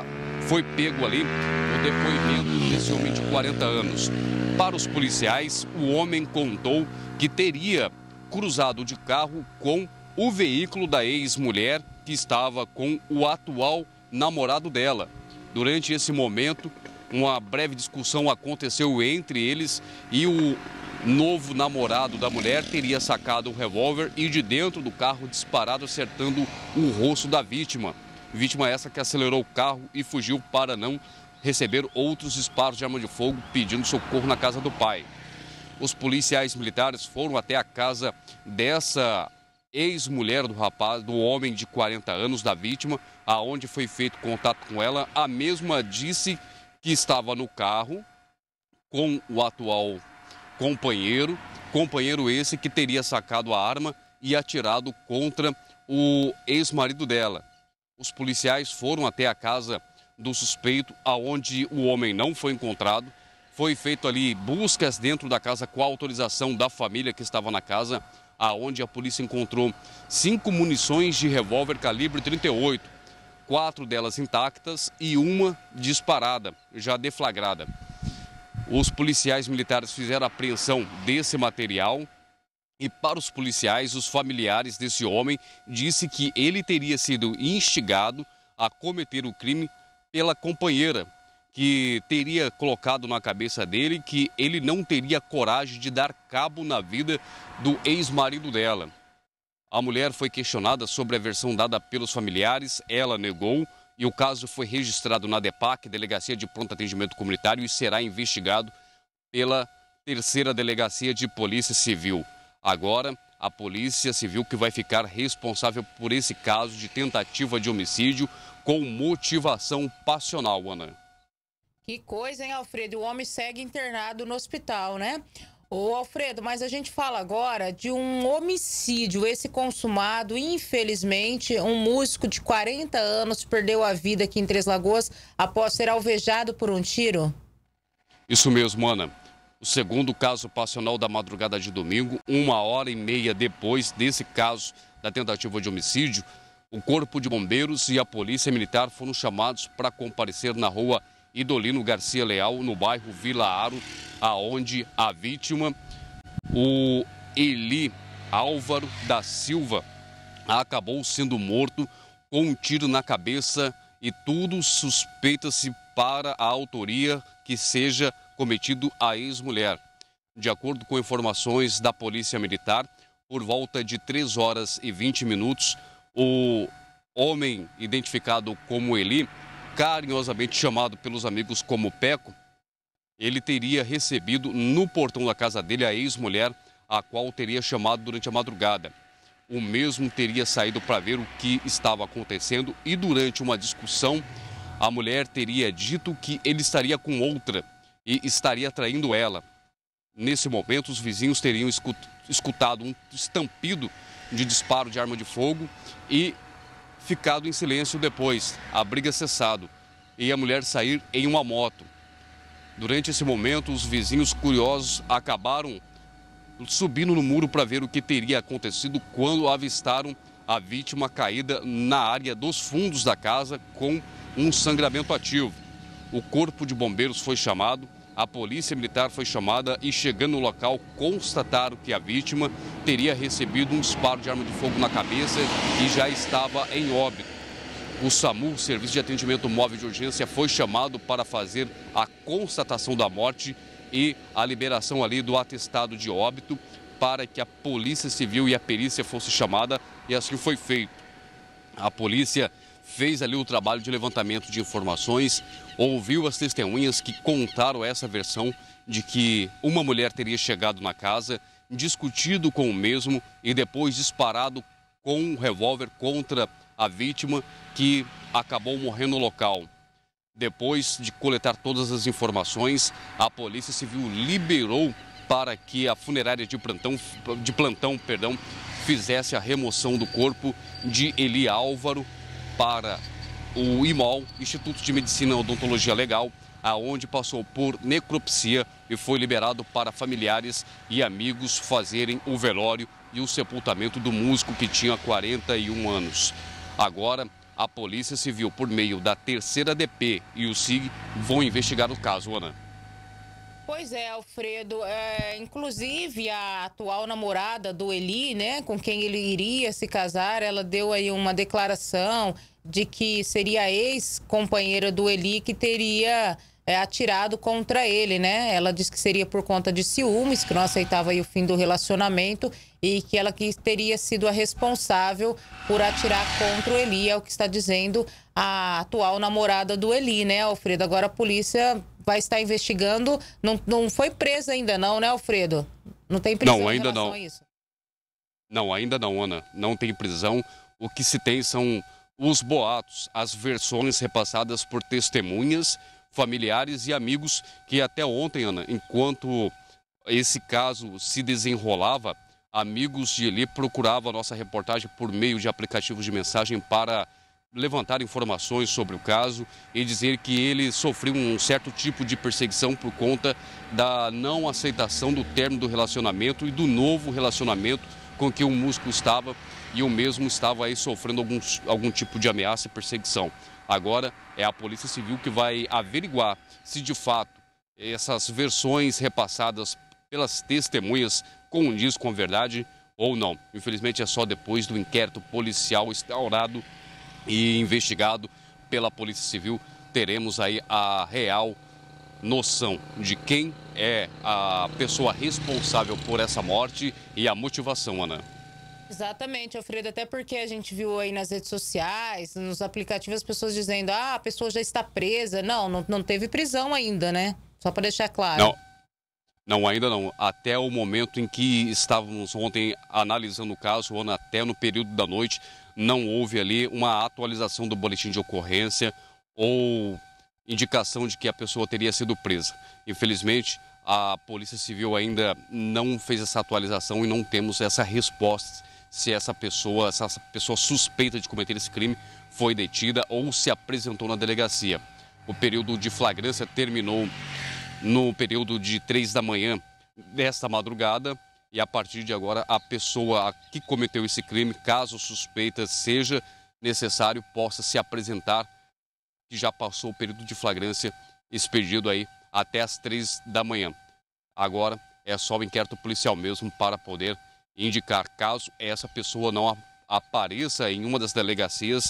pego ali o depoimento desse homem de 40 anos. Para os policiais, o homem contou que teria cruzado de carro com o veículo da ex-mulher que estava com o atual namorado dela. Durante esse momento, uma breve discussão aconteceu entre eles e o novo namorado da mulher teria sacado um revólver e de dentro do carro disparado, acertando o rosto da vítima. Vítima essa que acelerou o carro e fugiu para não receber outros disparos de arma de fogo, pedindo socorro na casa do pai. Os policiais militares foram até a casa dessa ex-mulher do homem de 40 anos da vítima, aonde foi feito contato com ela. A mesma disse que estava no carro com o atual companheiro esse que teria sacado a arma e atirado contra o ex-marido dela. Os policiais foram até a casa do suspeito, aonde o homem não foi encontrado. Foi feito ali buscas dentro da casa com a autorização da família que estava na casa, aonde a polícia encontrou 5 munições de revólver calibre 38, 4 delas intactas e uma disparada, já deflagrada. Os policiais militares fizeram a apreensão desse material e para os policiais, os familiares desse homem disse que ele teria sido instigado a cometer o crime pela companheira, que teria colocado na cabeça dele que ele não teria coragem de dar cabo na vida do ex-marido dela. A mulher foi questionada sobre a versão dada pelos familiares, ela negou e o caso foi registrado na DEPAC, Delegacia de Pronto Atendimento Comunitário, e será investigado pela 3ª Delegacia de Polícia Civil. Agora, a Polícia Civil que vai ficar responsável por esse caso de tentativa de homicídio com motivação passional, Ana. Que coisa, hein, Alfredo? O homem segue internado no hospital, né? Ô, Alfredo, mas a gente fala agora de um homicídio, esse consumado, infelizmente, um músico de 40 anos perdeu a vida aqui em Três Lagoas após ser alvejado por um tiro. Isso mesmo, Ana. O segundo caso passional da madrugada de domingo, 1h30 depois desse caso da tentativa de homicídio, o Corpo de Bombeiros e a Polícia Militar foram chamados para comparecer na rua Idolino Garcia Leal, no bairro Vila Aro, aonde a vítima, o Eli Álvaro da Silva, acabou sendo morto com um tiro na cabeça e tudo suspeita-se para a autoria que seja cometido a ex-mulher. De acordo com informações da Polícia Militar, por volta de 3h20, o homem identificado como Eli, carinhosamente chamado pelos amigos como Peco, ele teria recebido no portão da casa dele a ex-mulher, a qual teria chamado durante a madrugada. O mesmo teria saído para ver o que estava acontecendo e durante uma discussão, a mulher teria dito que ele estaria com outra e estaria traindo ela. Nesse momento, os vizinhos teriam escutado um estampido de disparo de arma de fogo e ficado em silêncio depois, a briga cessado e a mulher sair em uma moto. Durante esse momento, os vizinhos curiosos acabaram subindo no muro para ver o que teria acontecido quando avistaram a vítima caída na área dos fundos da casa com um sangramento ativo. O Corpo de Bombeiros foi chamado, a Polícia Militar foi chamada e, chegando no local, constataram que a vítima teria recebido um disparo de arma de fogo na cabeça e já estava em óbito. O SAMU, Serviço de Atendimento Móvel de Urgência, foi chamado para fazer a constatação da morte e a liberação ali do atestado de óbito para que a Polícia Civil e a perícia fosse chamada e assim foi feito. A polícia fez ali o trabalho de levantamento de informações, ouviu as testemunhas que contaram essa versão de que uma mulher teria chegado na casa, discutido com o mesmo e depois disparado com um revólver contra a vítima, que acabou morrendo no local. Depois de coletar todas as informações, a Polícia Civil liberou para que a funerária de plantão, fizesse a remoção do corpo de Eli Álvaro para o IMOL, Instituto de Medicina e Odontologia Legal, aonde passou por necropsia e foi liberado para familiares e amigos fazerem o velório e o sepultamento do músico, que tinha 41 anos. Agora, a Polícia Civil, por meio da 3ª DP e o SIG, vão investigar o caso, Ana. Pois é, Alfredo, inclusive a atual namorada do Eli, né, com quem ele iria se casar, ela deu aí uma declaração de que seria a ex-companheira do Eli que teria atirado contra ele, né? Ela disse que seria por conta de ciúmes, que não aceitava aí o fim do relacionamento e que ela que teria sido a responsável por atirar contra o Eli, é o que está dizendo a atual namorada do Eli, né, Alfredo? Agora a polícia vai estar investigando, não foi presa ainda não, né, Alfredo? Não tem prisão não, ainda em relação não. a isso? Não, ainda não, Ana. Não tem prisão. O que se tem são os boatos, as versões repassadas por testemunhas, familiares e amigos que até ontem, Ana, enquanto esse caso se desenrolava, amigos de Eli procuravam a nossa reportagem por meio de aplicativos de mensagem para levantar informações sobre o caso e dizer que ele sofreu um certo tipo de perseguição por conta da não aceitação do término do relacionamento e do novo relacionamento com que o músico estava, e o mesmo estava aí sofrendo algum tipo de ameaça e perseguição. Agora é a Polícia Civil que vai averiguar se de fato essas versões repassadas pelas testemunhas condiz com a verdade ou não. Infelizmente é só depois do inquérito policial instaurado e investigado pela Polícia Civil teremos aí a real noção de quem é a pessoa responsável por essa morte e a motivação, Ana. Exatamente, Alfredo, até porque a gente viu aí nas redes sociais, nos aplicativos, as pessoas dizendo, a pessoa já está presa. Não teve prisão ainda, né? Só para deixar claro. Não, ainda não. Até o momento em que estávamos ontem analisando o caso, Ana, até no período da noite, não houve ali uma atualização do boletim de ocorrência ou indicação de que a pessoa teria sido presa. Infelizmente, a Polícia Civil ainda não fez essa atualização e não temos essa resposta se essa pessoa suspeita de cometer esse crime foi detida ou se apresentou na delegacia. O período de flagrância terminou no período de 3 da manhã desta madrugada e a partir de agora a pessoa que cometeu esse crime, caso suspeita seja necessário, possa se apresentar, que já passou o período de flagrância expedido aí até as 3 da manhã. Agora é só o inquérito policial mesmo para poder indicar, caso essa pessoa não apareça em uma das delegacias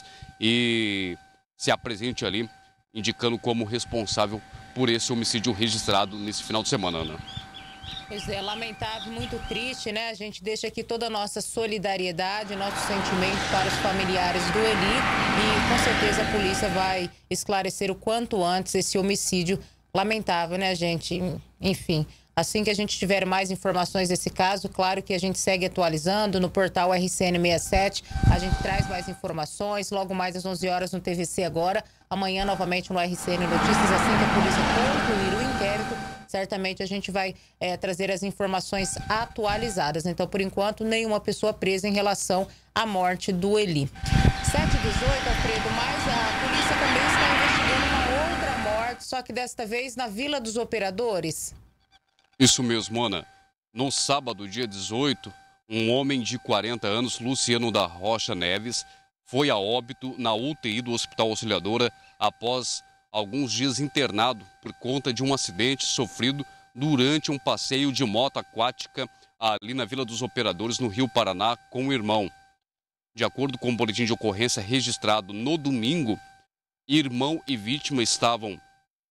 e se apresente ali, indicando como responsável por esse homicídio registrado nesse final de semana, Ana. Pois é, lamentável, muito triste, né? A gente deixa aqui toda a nossa solidariedade, nosso sentimento para os familiares do Eli e com certeza a polícia vai esclarecer o quanto antes esse homicídio lamentável, né, gente? Enfim, assim que a gente tiver mais informações desse caso, claro que a gente segue atualizando no portal RCN67, a gente traz mais informações, logo mais às 11 horas no TVC agora, amanhã novamente no RCN Notícias, assim que a polícia concluir o inquérito, certamente a gente vai trazer as informações atualizadas. Então, por enquanto, nenhuma pessoa presa em relação à morte do Eli. 7h18, Alfredo, mas a polícia também está investigando uma outra morte, só que desta vez na Vila dos Operadores. Isso mesmo, Ana. No sábado, dia 18, um homem de 40 anos, Luciano da Rocha Neves, foi a óbito na UTI do Hospital Auxiliadora após alguns dias internado por conta de um acidente sofrido durante um passeio de moto aquática ali na Vila dos Operadores, no Rio Paraná, com o irmão. De acordo com o boletim de ocorrência registrado no domingo, irmão e vítima estavam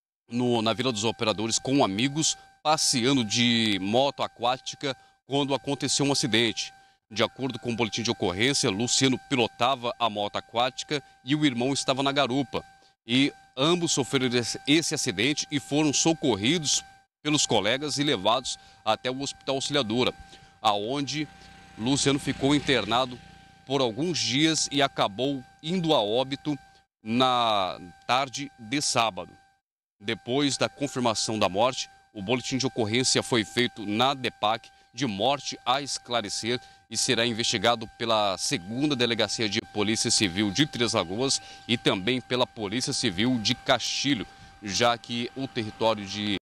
na Vila dos Operadores com amigos, passeando de moto aquática quando aconteceu um acidente. De acordo com o boletim de ocorrência, Luciano pilotava a moto aquática e o irmão estava na garupa. E ambos sofreram esse acidente e foram socorridos pelos colegas e levados até o Hospital Auxiliadora, aonde Luciano ficou internado por alguns dias e acabou indo a óbito na tarde de sábado. Depois da confirmação da morte, o boletim de ocorrência foi feito na DEPAC de morte a esclarecer e será investigado pela 2ª Delegacia de Polícia Civil de Três Lagoas e também pela Polícia Civil de Castilho, já que o território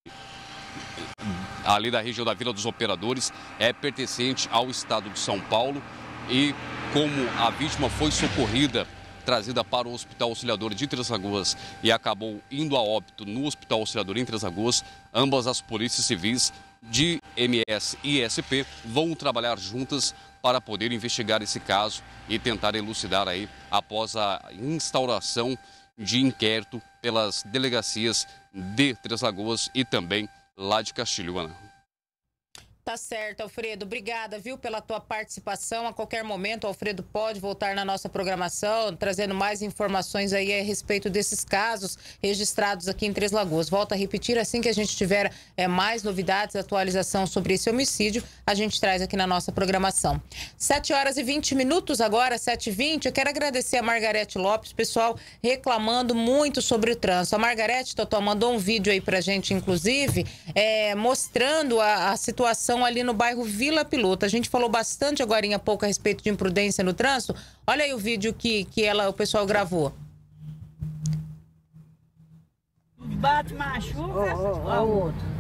ali da região da Vila dos Operadores é pertencente ao estado de São Paulo e como a vítima foi socorrida, trazida para o Hospital Auxiliador de Três Lagoas e acabou indo a óbito no Hospital Auxiliador em Três Lagoas, ambas as polícias civis de MS e SP vão trabalhar juntas para poder investigar esse caso e tentar elucidar aí após a instauração de inquérito pelas delegacias de Três Lagoas e também lá de Castilho, Ana. Tá certo, Alfredo. Obrigada, viu, pela tua participação. A qualquer momento, o Alfredo pode voltar na nossa programação, trazendo mais informações aí a respeito desses casos registrados aqui em Três Lagoas. Volto a repetir, assim que a gente tiver mais novidades, atualização sobre esse homicídio, a gente traz aqui na nossa programação. 7h20 agora, 7h20. Eu quero agradecer a Margarete Lopes, pessoal reclamando muito sobre o trânsito. A Margarete, Totó, mandou um vídeo aí pra gente, inclusive, mostrando a situação ali no bairro Vila Piloto. A gente falou bastante agora há pouco a respeito de imprudência no trânsito. Olha aí o vídeo que o pessoal gravou. Bate, machuca, ó o outro.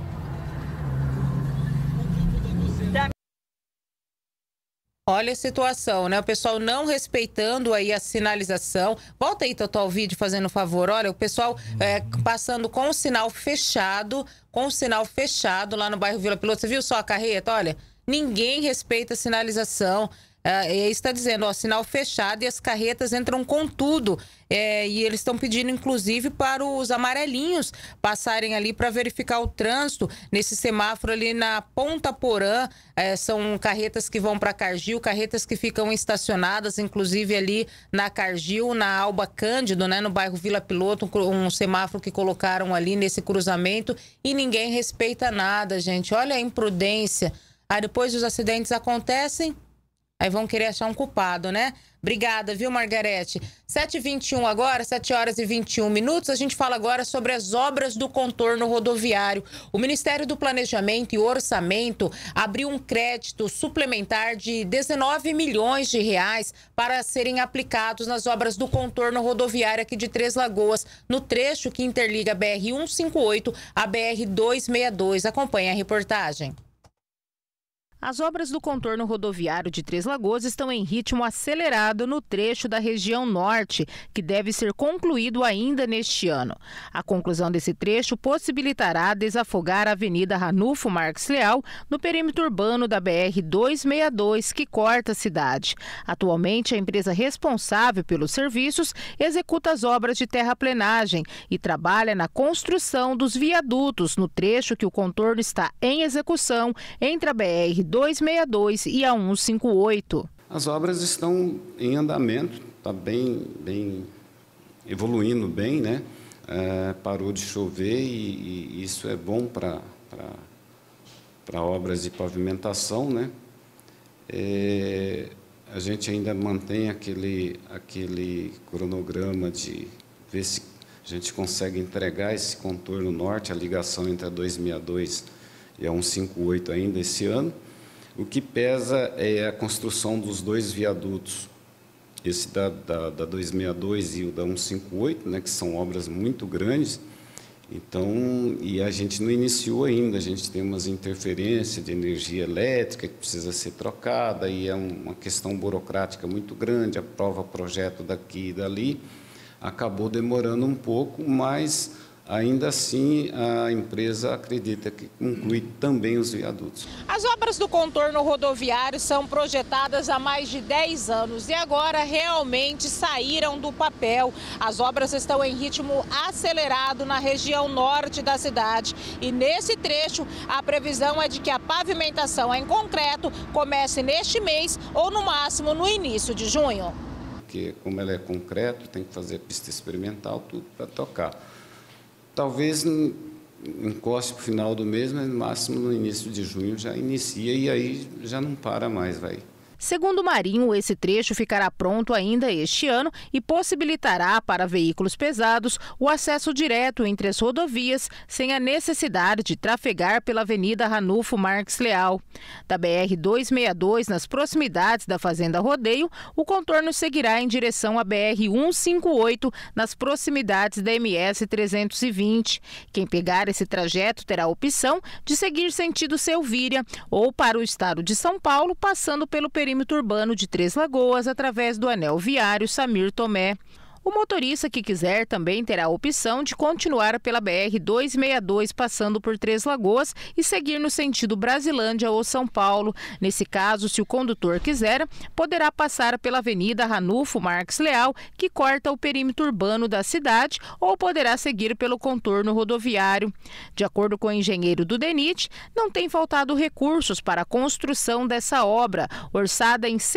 Olha a situação, né? O pessoal não respeitando aí a sinalização. Volta aí, Totó, o vídeo, fazendo um favor. Olha, o pessoal passando com o sinal fechado, lá no bairro Vila Piloto. Você viu só a carreta? Olha, ninguém respeita a sinalização. Está dizendo, ó, sinal fechado e as carretas entram com tudo. E eles estão pedindo, inclusive, para os amarelinhos passarem ali para verificar o trânsito nesse semáforo ali na Ponta Porã. São carretas que vão para Cargil, carretas que ficam estacionadas, inclusive ali na Cargil, na Alba Cândido, né, no bairro Vila Piloto, um semáforo que colocaram ali nesse cruzamento e ninguém respeita nada, gente. Olha a imprudência. Aí depois os acidentes acontecem, aí vão querer achar um culpado, né? Obrigada, viu, Margarete? 7h21 agora, 7h21. A gente fala agora sobre as obras do contorno rodoviário. O Ministério do Planejamento e Orçamento abriu um crédito suplementar de 19 milhões de reais para serem aplicados nas obras do contorno rodoviário aqui de Três Lagoas, no trecho que interliga a BR-158 à BR-262. Acompanhe a reportagem. As obras do contorno rodoviário de Três Lagoas estão em ritmo acelerado no trecho da região norte, que deve ser concluído ainda neste ano. A conclusão desse trecho possibilitará desafogar a Avenida Ranulfo Marques Leal no perímetro urbano da BR-262, que corta a cidade. Atualmente, a empresa responsável pelos serviços executa as obras de terraplenagem e trabalha na construção dos viadutos no trecho que o contorno está em execução entre a BR-262 e a 158. As obras estão em andamento, está bem evoluindo bem, né? Parou de chover e isso é bom para obras de pavimentação, né? A gente ainda mantém aquele cronograma de ver se a gente consegue entregar esse contorno norte, a ligação entre a 262 e a 158 ainda esse ano. O que pesa é a construção dos dois viadutos, esse da 262 e o da 158, né, que são obras muito grandes. Então, e a gente não iniciou ainda, a gente tem umas interferências de energia elétrica que precisa ser trocada, e é uma questão burocrática muito grande, aprova projeto daqui e dali, acabou demorando um pouco, mas ainda assim, a empresa acredita que conclui também os viadutos. As obras do contorno rodoviário são projetadas há mais de 10 anos e agora realmente saíram do papel. As obras estão em ritmo acelerado na região norte da cidade e nesse trecho a previsão é de que a pavimentação em concreto comece neste mês ou no máximo no início de junho. Porque como ela é concreto, tem que fazer pista experimental, tudo para tocar. Talvez encoste para o final do mês, mas no máximo no início de junho já inicia e aí já não para mais, vai Segundo Marinho, esse trecho ficará pronto ainda este ano e possibilitará para veículos pesados o acesso direto entre as rodovias sem a necessidade de trafegar pela Avenida Ranulfo Marques Leal. Da BR-262, nas proximidades da Fazenda Rodeio, o contorno seguirá em direção à BR-158, nas proximidades da MS-320. Quem pegar esse trajeto terá a opção de seguir sentido Selvíria ou para o estado de São Paulo, passando pelo perímetro urbano de Três Lagoas através do anel viário Samir Tomé. O motorista que quiser também terá a opção de continuar pela BR-262 passando por Três Lagoas e seguir no sentido Brasilândia ou São Paulo. Nesse caso, se o condutor quiser, poderá passar pela Avenida Ranulfo Marques Leal, que corta o perímetro urbano da cidade, ou poderá seguir pelo contorno rodoviário. De acordo com o engenheiro do DENIT, não tem faltado recursos para a construção dessa obra, orçada em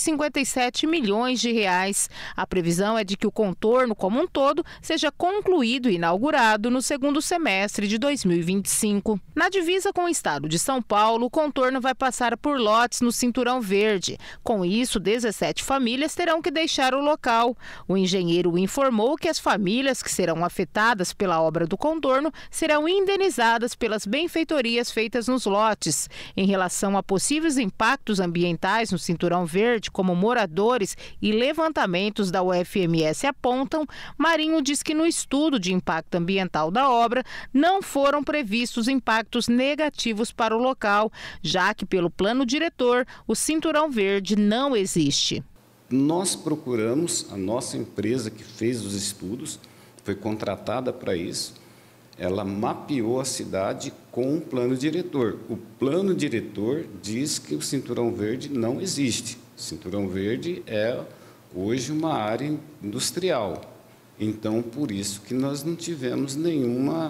157 milhões de reais. A previsão é de que o contorno como um todo seja concluído e inaugurado no segundo semestre de 2025. Na divisa com o estado de São Paulo, o contorno vai passar por lotes no Cinturão Verde. Com isso, 17 famílias terão que deixar o local. O engenheiro informou que as famílias que serão afetadas pela obra do contorno serão indenizadas pelas benfeitorias feitas nos lotes. Em relação a possíveis impactos ambientais no Cinturão Verde, como moradores e levantamentos da UFMS apontam, Marinho diz que no estudo de impacto ambiental da obra não foram previstos impactos negativos para o local, já que pelo plano diretor o Cinturão Verde não existe. Nós procuramos, a nossa empresa que fez os estudos, foi contratada para isso, ela mapeou a cidade com o plano diretor. O plano diretor diz que o Cinturão Verde não existe. O Cinturão Verde é hoje uma área industrial. Então, por isso que nós não tivemos nenhuma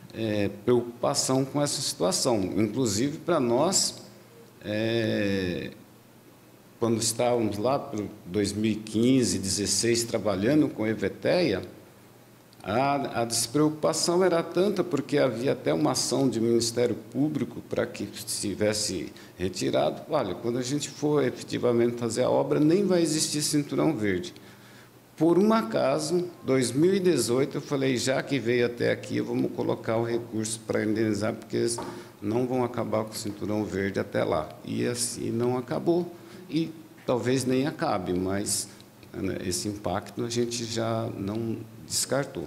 preocupação com essa situação. Inclusive, para nós, quando estávamos lá, por 2015, 2016, trabalhando com a EVTEA, a despreocupação era tanta, porque havia até uma ação de Ministério Público para que estivesse retirado. Olha, quando a gente for efetivamente fazer a obra, nem vai existir Cinturão Verde. Por um acaso, 2018, eu falei, já que veio até aqui, vamos colocar o recurso para indenizar, porque eles não vão acabar com o Cinturão Verde até lá. E assim não acabou, e talvez nem acabe, mas esse impacto a gente já não descartou.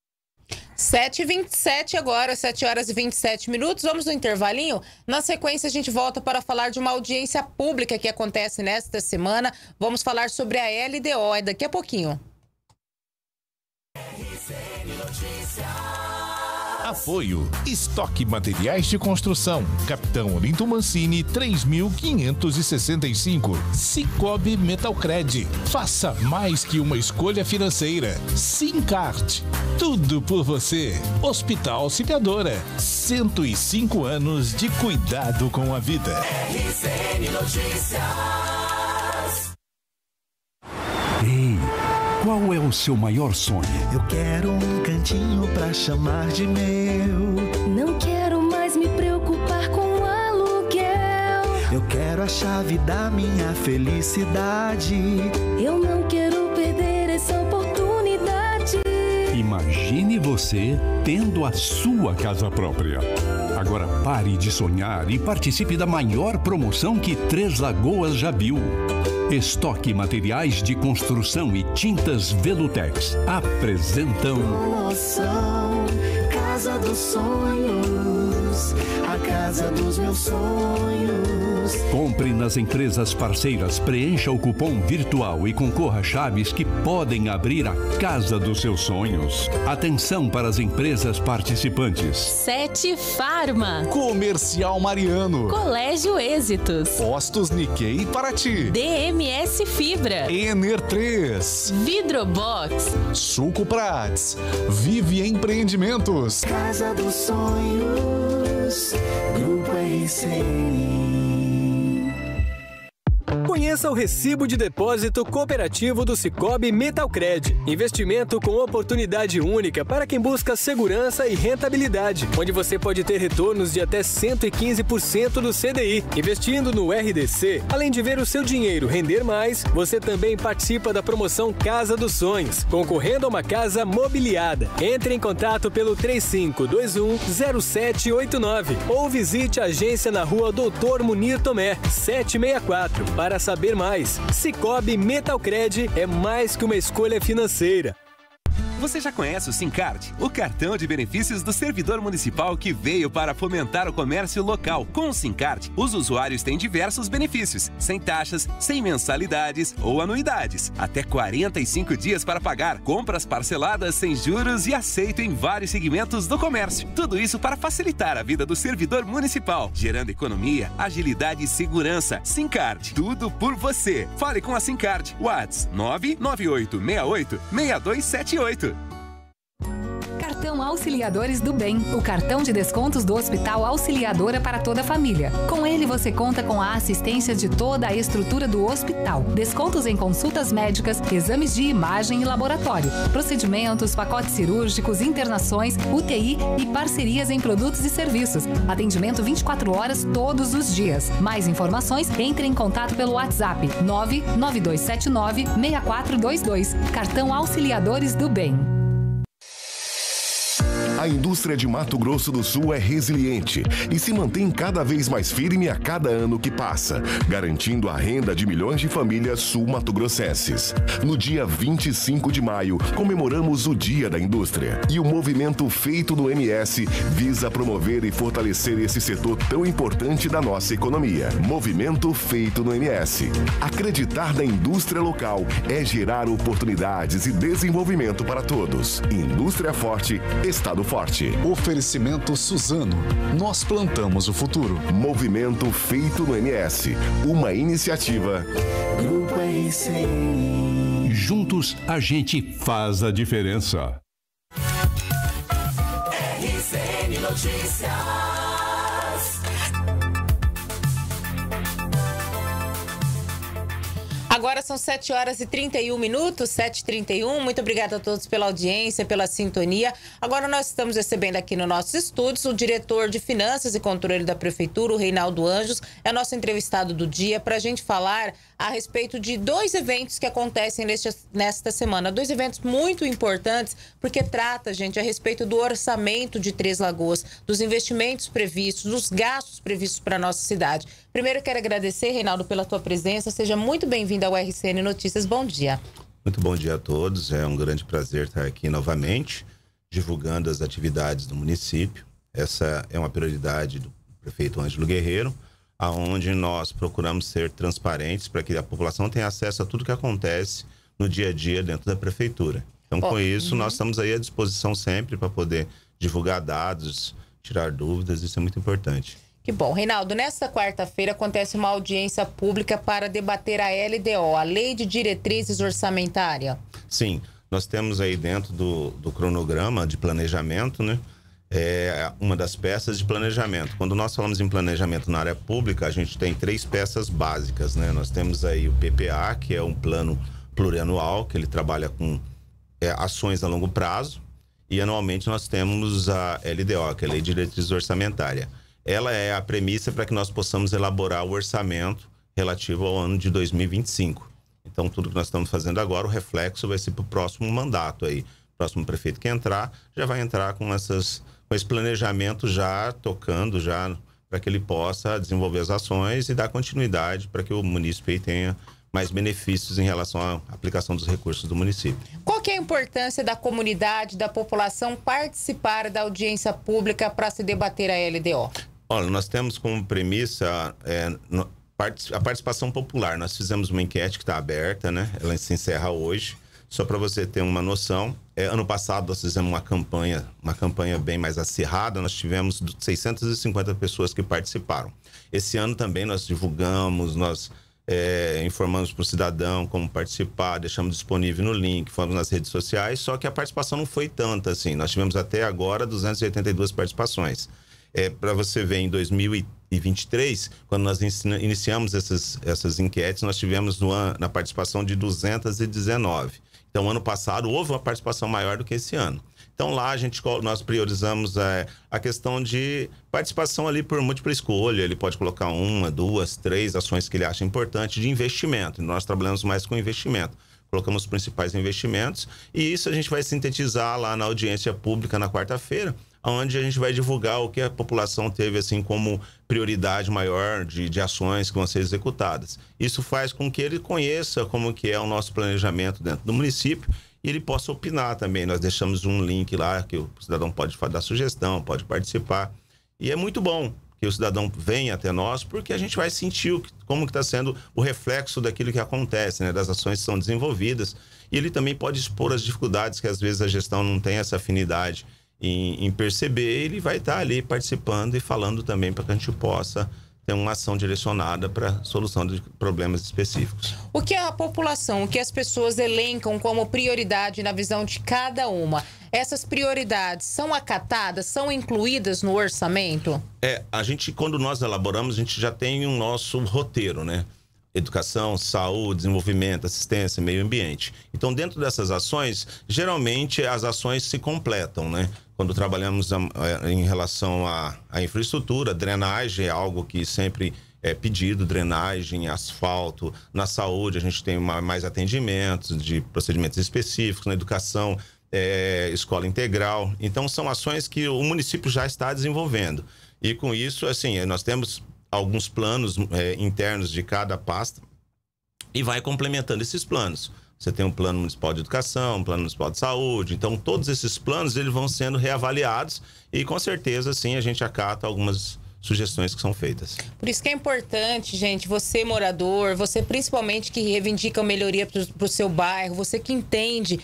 7h27 agora, 7 horas e 27 minutos. Vamos no intervalinho. Na sequência, a gente volta para falar de uma audiência pública que acontece nesta semana. Vamos falar sobre a LDO. É daqui a pouquinho. Apoio. Estoque Materiais de Construção. Capitão Olinto Mancini, 3565. Cicobi Metalcred. Faça mais que uma escolha financeira. Sincart. Tudo por você. Hospital Auxiliadora. 105 anos de cuidado com a vida. RCN Notícias. Ei, qual é o seu maior sonho? Eu quero um cantinho pra chamar de meu. Não quero mais me preocupar com o aluguel. Eu quero a chave da minha felicidade. Eu não quero perder essa oportunidade. Imagine você tendo a sua casa própria. Agora pare de sonhar e participe da maior promoção que Três Lagoas já viu. Estoque Materiais de Construção e Tintas Velutex apresentam promoção Casa dos Sonhos, a casa dos meus sonhos. Compre nas empresas parceiras, preencha o cupom virtual e concorra a chaves que podem abrir a casa dos seus sonhos. Atenção para as empresas participantes: 7 Farma, Comercial Mariano, Colégio Êxitos, Postos Nikkei Paraty, DMS Fibra, Ener 3, Vidrobox, Suco Prats, Vive Empreendimentos, Casa dos Sonhos, Grupo RCN. Conheça o recibo de depósito cooperativo do Cicobi Metalcred. Investimento com oportunidade única para quem busca segurança e rentabilidade, onde você pode ter retornos de até 115% do CDI. Investindo no RDC, além de ver o seu dinheiro render mais, você também participa da promoção Casa dos Sonhos, concorrendo a uma casa mobiliada. Entre em contato pelo 3521-0789 ou visite a agência na rua Doutor Munir Tomé, 764. Para saber mais, Cicobi Metalcred é mais que uma escolha financeira. Você já conhece o SimCard, o cartão de benefícios do servidor municipal que veio para fomentar o comércio local. Com o SimCard, os usuários têm diversos benefícios, sem taxas, sem mensalidades ou anuidades. Até 45 dias para pagar, compras parceladas sem juros e aceito em vários segmentos do comércio. Tudo isso para facilitar a vida do servidor municipal, gerando economia, agilidade e segurança. SimCard, tudo por você. Fale com a SimCard. WhatsApp 99868-6278. Cartão Auxiliadores do Bem, o cartão de descontos do Hospital Auxiliadora para toda a família. Com ele você conta com a assistência de toda a estrutura do hospital. Descontos em consultas médicas, exames de imagem e laboratório, procedimentos, pacotes cirúrgicos, internações, UTI e parcerias em produtos e serviços. Atendimento 24 horas todos os dias. Mais informações, entre em contato pelo WhatsApp 99279-6422. Cartão Auxiliadores do Bem. A indústria de Mato Grosso do Sul é resiliente e se mantém cada vez mais firme a cada ano que passa, garantindo a renda de milhões de famílias sul-mato-grossenses. No dia 25 de maio, comemoramos o Dia da Indústria. E o movimento Feito no MS visa promover e fortalecer esse setor tão importante da nossa economia. Movimento Feito no MS. Acreditar na indústria local é gerar oportunidades e desenvolvimento para todos. Indústria forte, Estado forte. Oferecimento Suzano. Nós plantamos o futuro. Movimento Feito no MS. Uma iniciativa. Grupo RCN. Juntos a gente faz a diferença. RCN Notícias. Agora são 7 horas e 31 minutos, 7h31. Muito obrigada a todos pela audiência, pela sintonia. Agora nós estamos recebendo aqui no nossos estúdios o diretor de Finanças e Controle da Prefeitura, o Reinaldo Anjos. É o nosso entrevistado do dia para a gente falar a respeito de 2 eventos que acontecem nesta semana. 2 eventos muito importantes, porque trata, gente, a respeito do orçamento de Três Lagoas, dos investimentos previstos, dos gastos previstos para a nossa cidade. Primeiro, eu quero agradecer, Reinaldo, pela tua presença. Seja muito bem-vindo ao RCN Notícias. Bom dia. Muito bom dia a todos. É um grande prazer estar aqui novamente, divulgando as atividades do município. Essa é uma prioridade do prefeito Ângelo Guerreiro, aonde nós procuramos ser transparentes para que a população tenha acesso a tudo que acontece no dia a dia dentro da prefeitura. Então, com isso, nós estamos aí à disposição sempre para poder divulgar dados, tirar dúvidas. Isso é muito importante. Que bom. Reinaldo, nesta quarta-feira acontece uma audiência pública para debater a LDO, a Lei de Diretrizes Orçamentária. Sim, nós temos aí dentro do cronograma de planejamento, né? Uma das peças de planejamento. Quando nós falamos em planejamento na área pública, a gente tem 3 peças básicas, né? Nós temos aí o PPA, que é um plano plurianual, que ele trabalha com ações a longo prazo, e anualmente nós temos a LDO, que é a Lei de Diretrizes Orçamentária. Ela é a premissa para que nós possamos elaborar o orçamento relativo ao ano de 2025. Então, tudo que nós estamos fazendo agora, o reflexo vai ser para o próximo mandato aí. O próximo prefeito que entrar, já vai entrar com esse planejamento já tocando, já para que ele possa desenvolver as ações e dar continuidade para que o município aí tenha mais benefícios em relação à aplicação dos recursos do município. Qual que é a importância da comunidade, da população participar da audiência pública para se debater a LDO? Olha, nós temos como premissa a participação popular. Nós fizemos uma enquete que está aberta, né? Ela se encerra hoje. Só para você ter uma noção, ano passado nós fizemos uma campanha bem mais acirrada. Nós tivemos 650 pessoas que participaram. Esse ano também nós divulgamos, nós informamos para o cidadão como participar, deixamos disponível no link, fomos nas redes sociais, só que a participação não foi tanta assim. Nós tivemos até agora 282 participações. Para você ver, em 2023, quando nós iniciamos essas enquetes, nós tivemos na participação de 219. Então, ano passado, houve uma participação maior do que esse ano. Então, lá nós priorizamos a questão de participação ali por múltipla escolha. Ele pode colocar 1, 2, 3 ações que ele acha importante de investimento. Nós trabalhamos mais com investimento. Colocamos os principais investimentos e isso a gente vai sintetizar lá na audiência pública na quarta-feira, onde a gente vai divulgar o que a população teve assim como prioridade maior de ações que vão ser executadas. Isso faz com que ele conheça como que é o nosso planejamento dentro do município e ele possa opinar também. Nós deixamos um link lá que o cidadão pode dar sugestão, pode participar. E é muito bom que o cidadão venha até nós, porque a gente vai sentir como que está sendo o reflexo daquilo que acontece, né? Das ações que são desenvolvidas. E ele também pode expor as dificuldades que às vezes a gestão não tem essa afinidade em perceber. Ele vai estar ali participando e falando também para que a gente possa ter uma ação direcionada para solução de problemas específicos. O que a população, o que as pessoas elencam como prioridade na visão de cada uma, essas prioridades são acatadas, são incluídas no orçamento? A gente, quando nós elaboramos, a gente já tem um nosso roteiro, né? Educação, saúde, desenvolvimento, assistência, meio ambiente. Então, dentro dessas ações, geralmente as ações se completam, né? Quando trabalhamos em relação à infraestrutura, drenagem é algo que sempre é pedido, drenagem, asfalto. Na saúde, a gente tem mais atendimentos de procedimentos específicos. Na educação, escola integral. Então, são ações que o município já está desenvolvendo. E com isso, assim, nós temos alguns planos internos de cada pasta e vai complementando esses planos. Você tem um plano municipal de educação, um plano municipal de saúde. Então, todos esses planos eles vão sendo reavaliados e, com certeza, sim, a gente acata algumas sugestões que são feitas. Por isso que é importante, gente, você morador, você principalmente que reivindica melhoria para o seu bairro, você que entende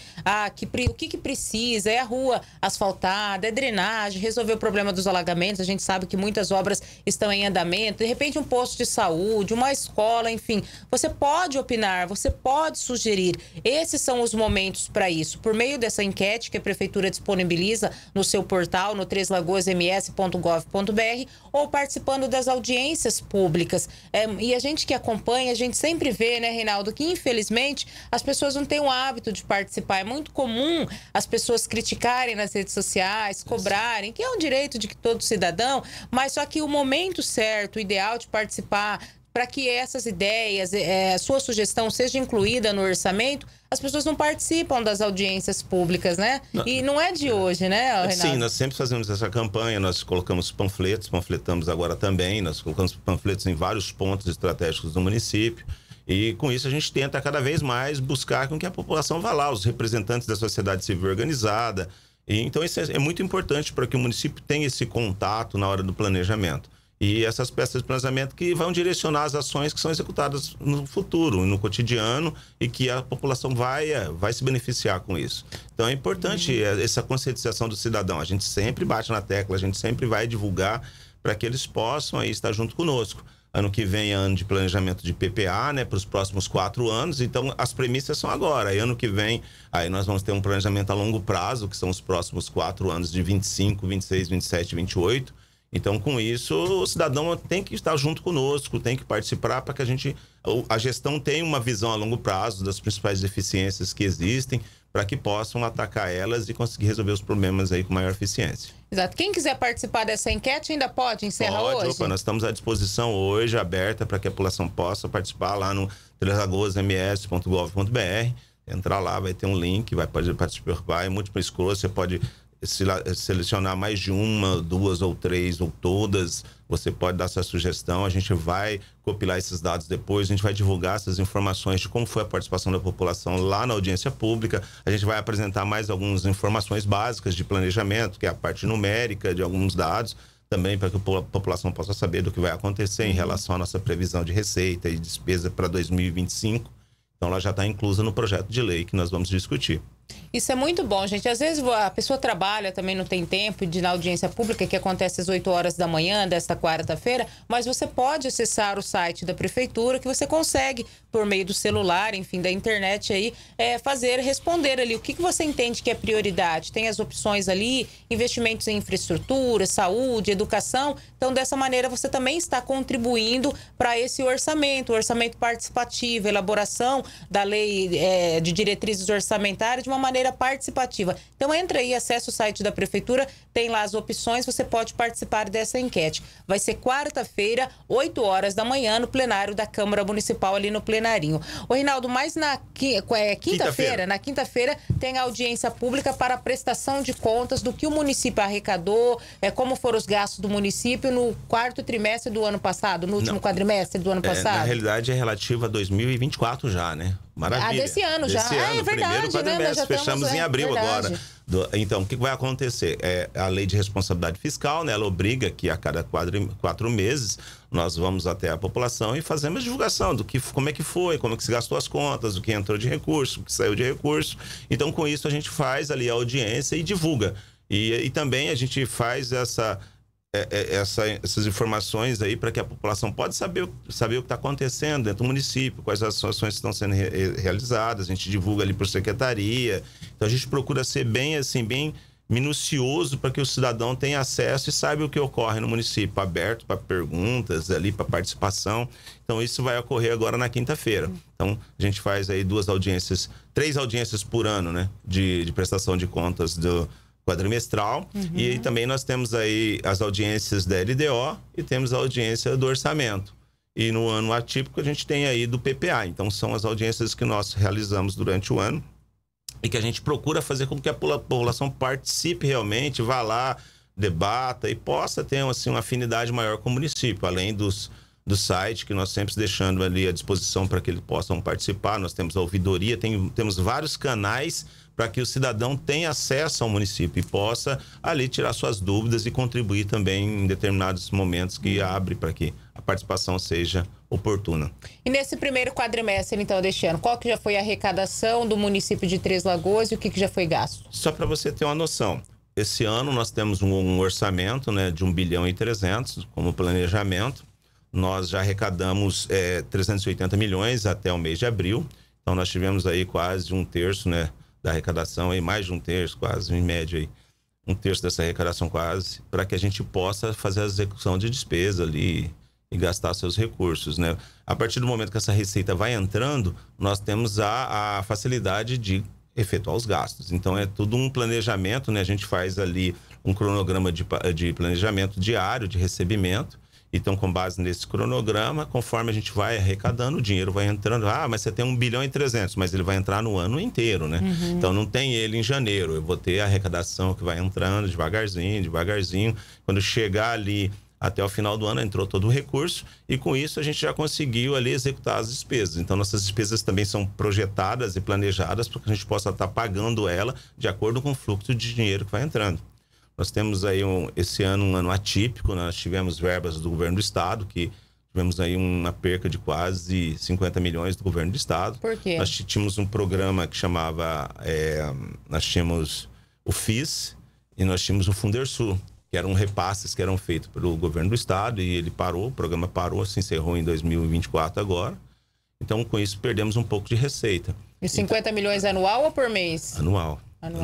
o que precisa, é a rua asfaltada, é drenagem, resolver o problema dos alagamentos, a gente sabe que muitas obras estão em andamento, de repente um posto de saúde, uma escola, enfim, você pode opinar, você pode sugerir, esses são os momentos para isso, por meio dessa enquete que a Prefeitura disponibiliza no seu portal, no treslagoasms.gov.br, ou participando das audiências públicas. E a gente que acompanha, a gente sempre vê, né, Reinaldo, que infelizmente as pessoas não têm o hábito de participar. É muito comum as pessoas criticarem nas redes sociais, cobrarem, que é um direito de todo cidadão, mas só que o momento certo, o ideal de participar, para que essas ideias, a sua sugestão seja incluída no orçamento, as pessoas não participam das audiências públicas, né? E não é de hoje, né, Reinaldo? Sim, nós sempre fazemos essa campanha, nós colocamos panfletamos agora também, nós colocamos panfletos em vários pontos estratégicos do município. E com isso a gente tenta cada vez mais buscar com que a população vá lá, os representantes da sociedade civil organizada. E, então isso é muito importante para que o município tenha esse contato na hora do planejamento. E essas peças de planejamento que vão direcionar as ações que são executadas no futuro, no cotidiano, e que a população vai se beneficiar com isso. Então é importante essa conscientização do cidadão. A gente sempre bate na tecla, a gente sempre vai divulgar para que eles possam aí estar junto conosco. Ano que vem é ano de planejamento de PPA, né, para os próximos 4 anos. Então, as premissas são agora. E ano que vem, aí nós vamos ter um planejamento a longo prazo, que são os próximos 4 anos de 25, 26, 27, 28. Então, com isso, o cidadão tem que estar junto conosco, tem que participar para que a gestão tenha uma visão a longo prazo das principais deficiências que existem, para que possam atacar elas e conseguir resolver os problemas aí com maior eficiência. Exato. Quem quiser participar dessa enquete ainda pode encerrar hoje? Opa, nós estamos à disposição hoje, aberta para que a população possa participar lá no treslagoasms.gov.br. Entrar lá, vai ter um link, vai poder participar, é múltipla escolha, você pode selecionar mais de 1, 2 ou 3 ou todas, você pode dar sua sugestão, a gente vai compilar esses dados depois, a gente vai divulgar essas informações de como foi a participação da população lá na audiência pública, a gente vai apresentar mais algumas informações básicas de planejamento, que é a parte numérica de alguns dados, também para que a população possa saber do que vai acontecer em relação à nossa previsão de receita e despesa para 2025. Então, ela já está inclusa no projeto de lei que nós vamos discutir. Isso é muito bom, gente. Às vezes a pessoa trabalha, também não tem tempo de ir na audiência pública, que acontece às 8 horas da manhã desta quarta-feira, mas você pode acessar o site da prefeitura, que você consegue, por meio do celular, enfim, da internet aí, responder ali o que você entende que é prioridade. Tem as opções ali, investimentos em infraestrutura, saúde, educação. Então, dessa maneira, você também está contribuindo para esse orçamento participativo, elaboração da lei de diretrizes orçamentárias de uma maneira participativa. Então entra aí, acessa o site da prefeitura, tem lá as opções, você pode participar dessa enquete. Vai ser quarta-feira, 8 horas da manhã, no plenário da Câmara Municipal, ali no plenarinho. Ô, Reinaldo, mas na quinta-feira tem a audiência pública para a prestação de contas do que o município arrecadou, como foram os gastos do município no quarto trimestre do ano passado, no último quadrimestre do ano passado. Na realidade é relativo a 2024 já, né? Maravilha. Desse ano já. É verdade, primeiro quadrimestre, fechamos em abril agora. Então, o que vai acontecer? A lei de responsabilidade fiscal, né? Ela obriga que a cada 4 meses nós vamos até a população e fazemos divulgação do que, como é que foi, como é que se gastou as contas, o que entrou de recurso, o que saiu de recurso. Então, com isso, a gente faz ali a audiência e divulga. E também a gente faz essas informações aí para que a população pode saber o que está acontecendo dentro do município, quais as ações que estão sendo realizadas, a gente divulga ali por secretaria. Então a gente procura ser bem minucioso para que o cidadão tenha acesso e saiba o que ocorre no município, aberto para perguntas, ali para participação. Então isso vai ocorrer agora na quinta-feira. Então a gente faz aí 3 audiências por ano, né, de prestação de contas do quadrimestral. E aí também nós temos aí as audiências da LDO e temos a audiência do orçamento. E no ano atípico a gente tem aí do PPA. Então são as audiências que nós realizamos durante o ano e que a gente procura fazer com que a população participe realmente, vá lá, debata e possa ter assim, uma afinidade maior com o município, além do site, que nós sempre deixando ali à disposição para que eles possam participar. Nós temos a ouvidoria, temos vários canais para que o cidadão tenha acesso ao município e possa ali tirar suas dúvidas e contribuir também em determinados momentos que abre para que a participação seja oportuna. E nesse primeiro quadrimestre, então, deste ano, qual que já foi a arrecadação do município de Três Lagoas e o que já foi gasto? Só para você ter uma noção, esse ano nós temos um orçamento, né, de 1,3 bilhão como planejamento. Nós já arrecadamos 380 milhões até o mês de abril. Então nós tivemos aí quase 1/3, né, da arrecadação, aí mais de 1/3, quase em média aí, 1/3 dessa arrecadação quase, para que a gente possa fazer a execução de despesa ali e gastar seus recursos, né? A partir do momento que essa receita vai entrando, nós temos a facilidade de efetuar os gastos. Então é tudo um planejamento, né? A gente faz ali um cronograma de planejamento diário de recebimento. Então, com base nesse cronograma, conforme a gente vai arrecadando, o dinheiro vai entrando. Mas você tem 1,3 bilhão, mas ele vai entrar no ano inteiro, né? Então, não tem ele em janeiro. Eu vou ter a arrecadação que vai entrando devagarzinho. Quando chegar ali até o final do ano, entrou todo o recurso. E com isso, a gente já conseguiu ali executar as despesas. Então, nossas despesas também são projetadas e planejadas para que a gente possa estar pagando ela de acordo com o fluxo de dinheiro que vai entrando. Nós temos aí esse ano um ano atípico, nós tivemos verbas do governo do estado, que tivemos aí uma perca de quase 50 milhões do governo do estado. Por quê? Nós tínhamos um programa que chamava, nós tínhamos o FIS e nós tínhamos o Fundersul, que eram repasses que eram feitos pelo governo do estado e ele parou, o programa parou, se encerrou em 2024 agora. Então, com isso, perdemos um pouco de receita. E 50 milhões anual ou por mês? Anual.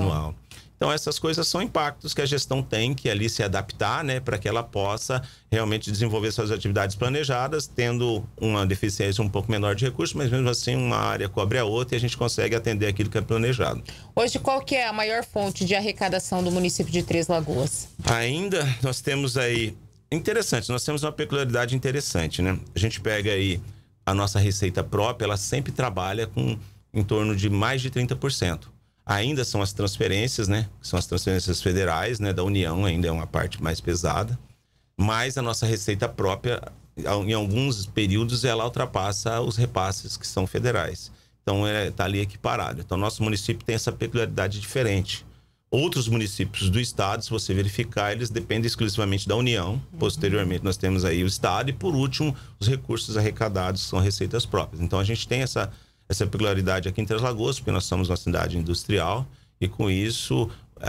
Então, essas coisas são impactos que a gestão tem que ali se adaptar, né, para que ela possa realmente desenvolver suas atividades planejadas, tendo uma deficiência um pouco menor de recursos, mas mesmo assim uma área cobre a outra e a gente consegue atender aquilo que é planejado. Hoje, qual que é a maior fonte de arrecadação do município de Três Lagoas? Ainda nós temos aí, interessante, nós temos uma peculiaridade interessante, né? A gente pega aí a nossa receita própria, ela sempre trabalha com em torno de mais de 30%. Ainda são as transferências, né? São as transferências federais, né? Da União, ainda é uma parte mais pesada. Mas a nossa receita própria, em alguns períodos, ela ultrapassa os repasses que são federais. Então, está ali equiparado. Então, nosso município tem essa peculiaridade diferente. Outros municípios do estado, se você verificar, eles dependem exclusivamente da União. Posteriormente, nós temos aí o estado. E, por último, os recursos arrecadados são receitas próprias. Então, a gente tem essa essa peculiaridade aqui em Três Lagoas, porque nós somos uma cidade industrial e com isso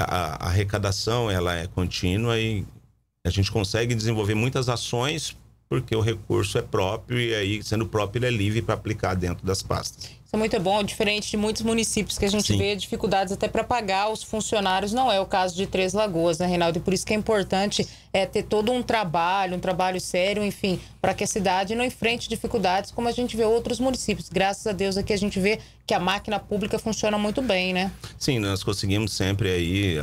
a arrecadação ela é contínua e a gente consegue desenvolver muitas ações porque o recurso é próprio e aí, sendo próprio, ele é livre para aplicar dentro das pastas. Isso é muito bom, diferente de muitos municípios que a gente vê dificuldades até para pagar os funcionários. Não é o caso de Três Lagoas, né, Reinaldo? E por isso que é importante ter todo um trabalho sério, enfim, para que a cidade não enfrente dificuldades como a gente vê outros municípios. Graças a Deus aqui a gente vê que a máquina pública funciona muito bem, né? Sim, nós conseguimos sempre aí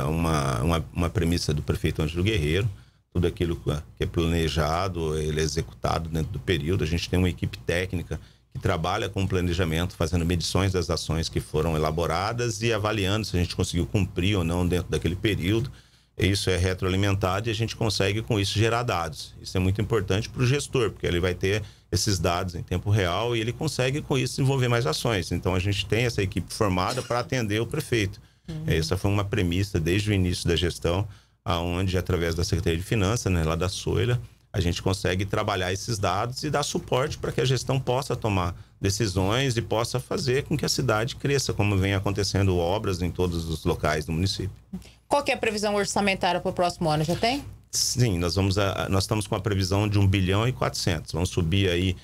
uma premissa do prefeito Ângelo Guerreiro. Tudo aquilo que é planejado, ele é executado dentro do período. A gente tem uma equipe técnica que trabalha com planejamento, fazendo medições das ações que foram elaboradas e avaliando se a gente conseguiu cumprir ou não dentro daquele período. Isso é retroalimentado e a gente consegue com isso gerar dados. Isso é muito importante para o gestor, porque ele vai ter esses dados em tempo real e ele consegue com isso desenvolver mais ações. Então a gente tem essa equipe formada para atender o prefeito. Essa foi uma premissa desde o início da gestão, aonde através da Secretaria de Finanças, né, lá da Soila, a gente consegue trabalhar esses dados e dar suporte para que a gestão possa tomar decisões e possa fazer com que a cidade cresça, como vem acontecendo obras em todos os locais do município. Qual que é a previsão orçamentária para o próximo ano? Já tem? Sim, nós estamos com a previsão de 1 bilhão e 400. Vamos subir aí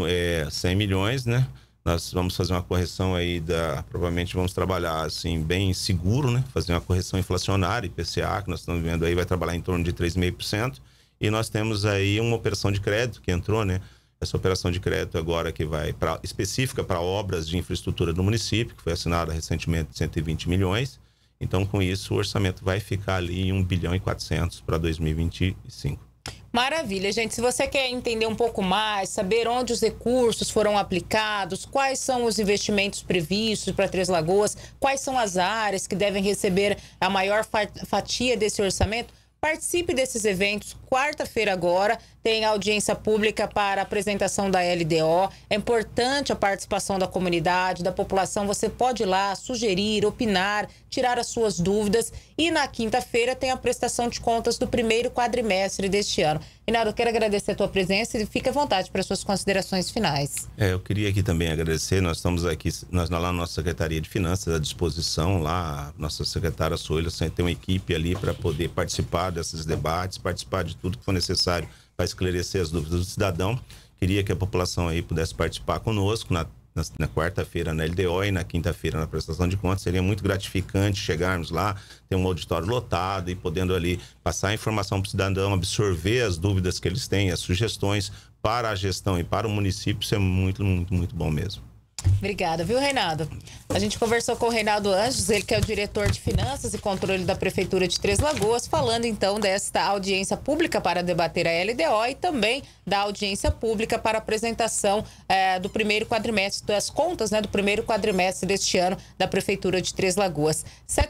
100 milhões, né? Nós vamos fazer uma correção aí provavelmente vamos trabalhar assim bem seguro, né? Fazer uma correção inflacionária, IPCA, que nós estamos vendo aí, vai trabalhar em torno de 3,5%. E nós temos aí uma operação de crédito que entrou, né? Essa operação de crédito agora que vai específica para obras de infraestrutura do município, que foi assinada recentemente de 120 milhões. Então, com isso, o orçamento vai ficar ali em 1 bilhão e 400 para 2025. Maravilha, gente. Se você quer entender um pouco mais, saber onde os recursos foram aplicados, quais são os investimentos previstos para Três Lagoas, quais são as áreas que devem receber a maior fatia desse orçamento, participe desses eventos. Quarta-feira agora tem audiência pública para a apresentação da LDO. É importante a participação da comunidade, da população. Você pode ir lá sugerir, opinar, tirar as suas dúvidas. E na quinta-feira tem a prestação de contas do primeiro quadrimestre deste ano. Reinaldo, eu quero agradecer a tua presença e fique à vontade para as suas considerações finais. Eu queria aqui também agradecer. Nós estamos aqui, lá na nossa Secretaria de Finanças, à disposição. Lá, a nossa secretária Soila tem uma equipe ali para poder participar desses debates, participar de tudo que for necessário para esclarecer as dúvidas do cidadão. Queria que a população aí pudesse participar conosco na quarta-feira na LDO e na quinta-feira na prestação de contas. Seria muito gratificante chegarmos lá, ter um auditório lotado e podendo ali passar a informação para o cidadão, absorver as dúvidas que eles têm, as sugestões para a gestão e para o município. Isso é muito, muito, muito bom mesmo. Obrigada, viu, Reinaldo? A gente conversou com o Reinaldo Anjos, ele que é o diretor de Finanças e Controle da Prefeitura de Três Lagoas, falando então desta audiência pública para debater a LDO e também da audiência pública para apresentação do primeiro quadrimestre, das contas, né, do primeiro quadrimestre deste ano da Prefeitura de Três Lagoas.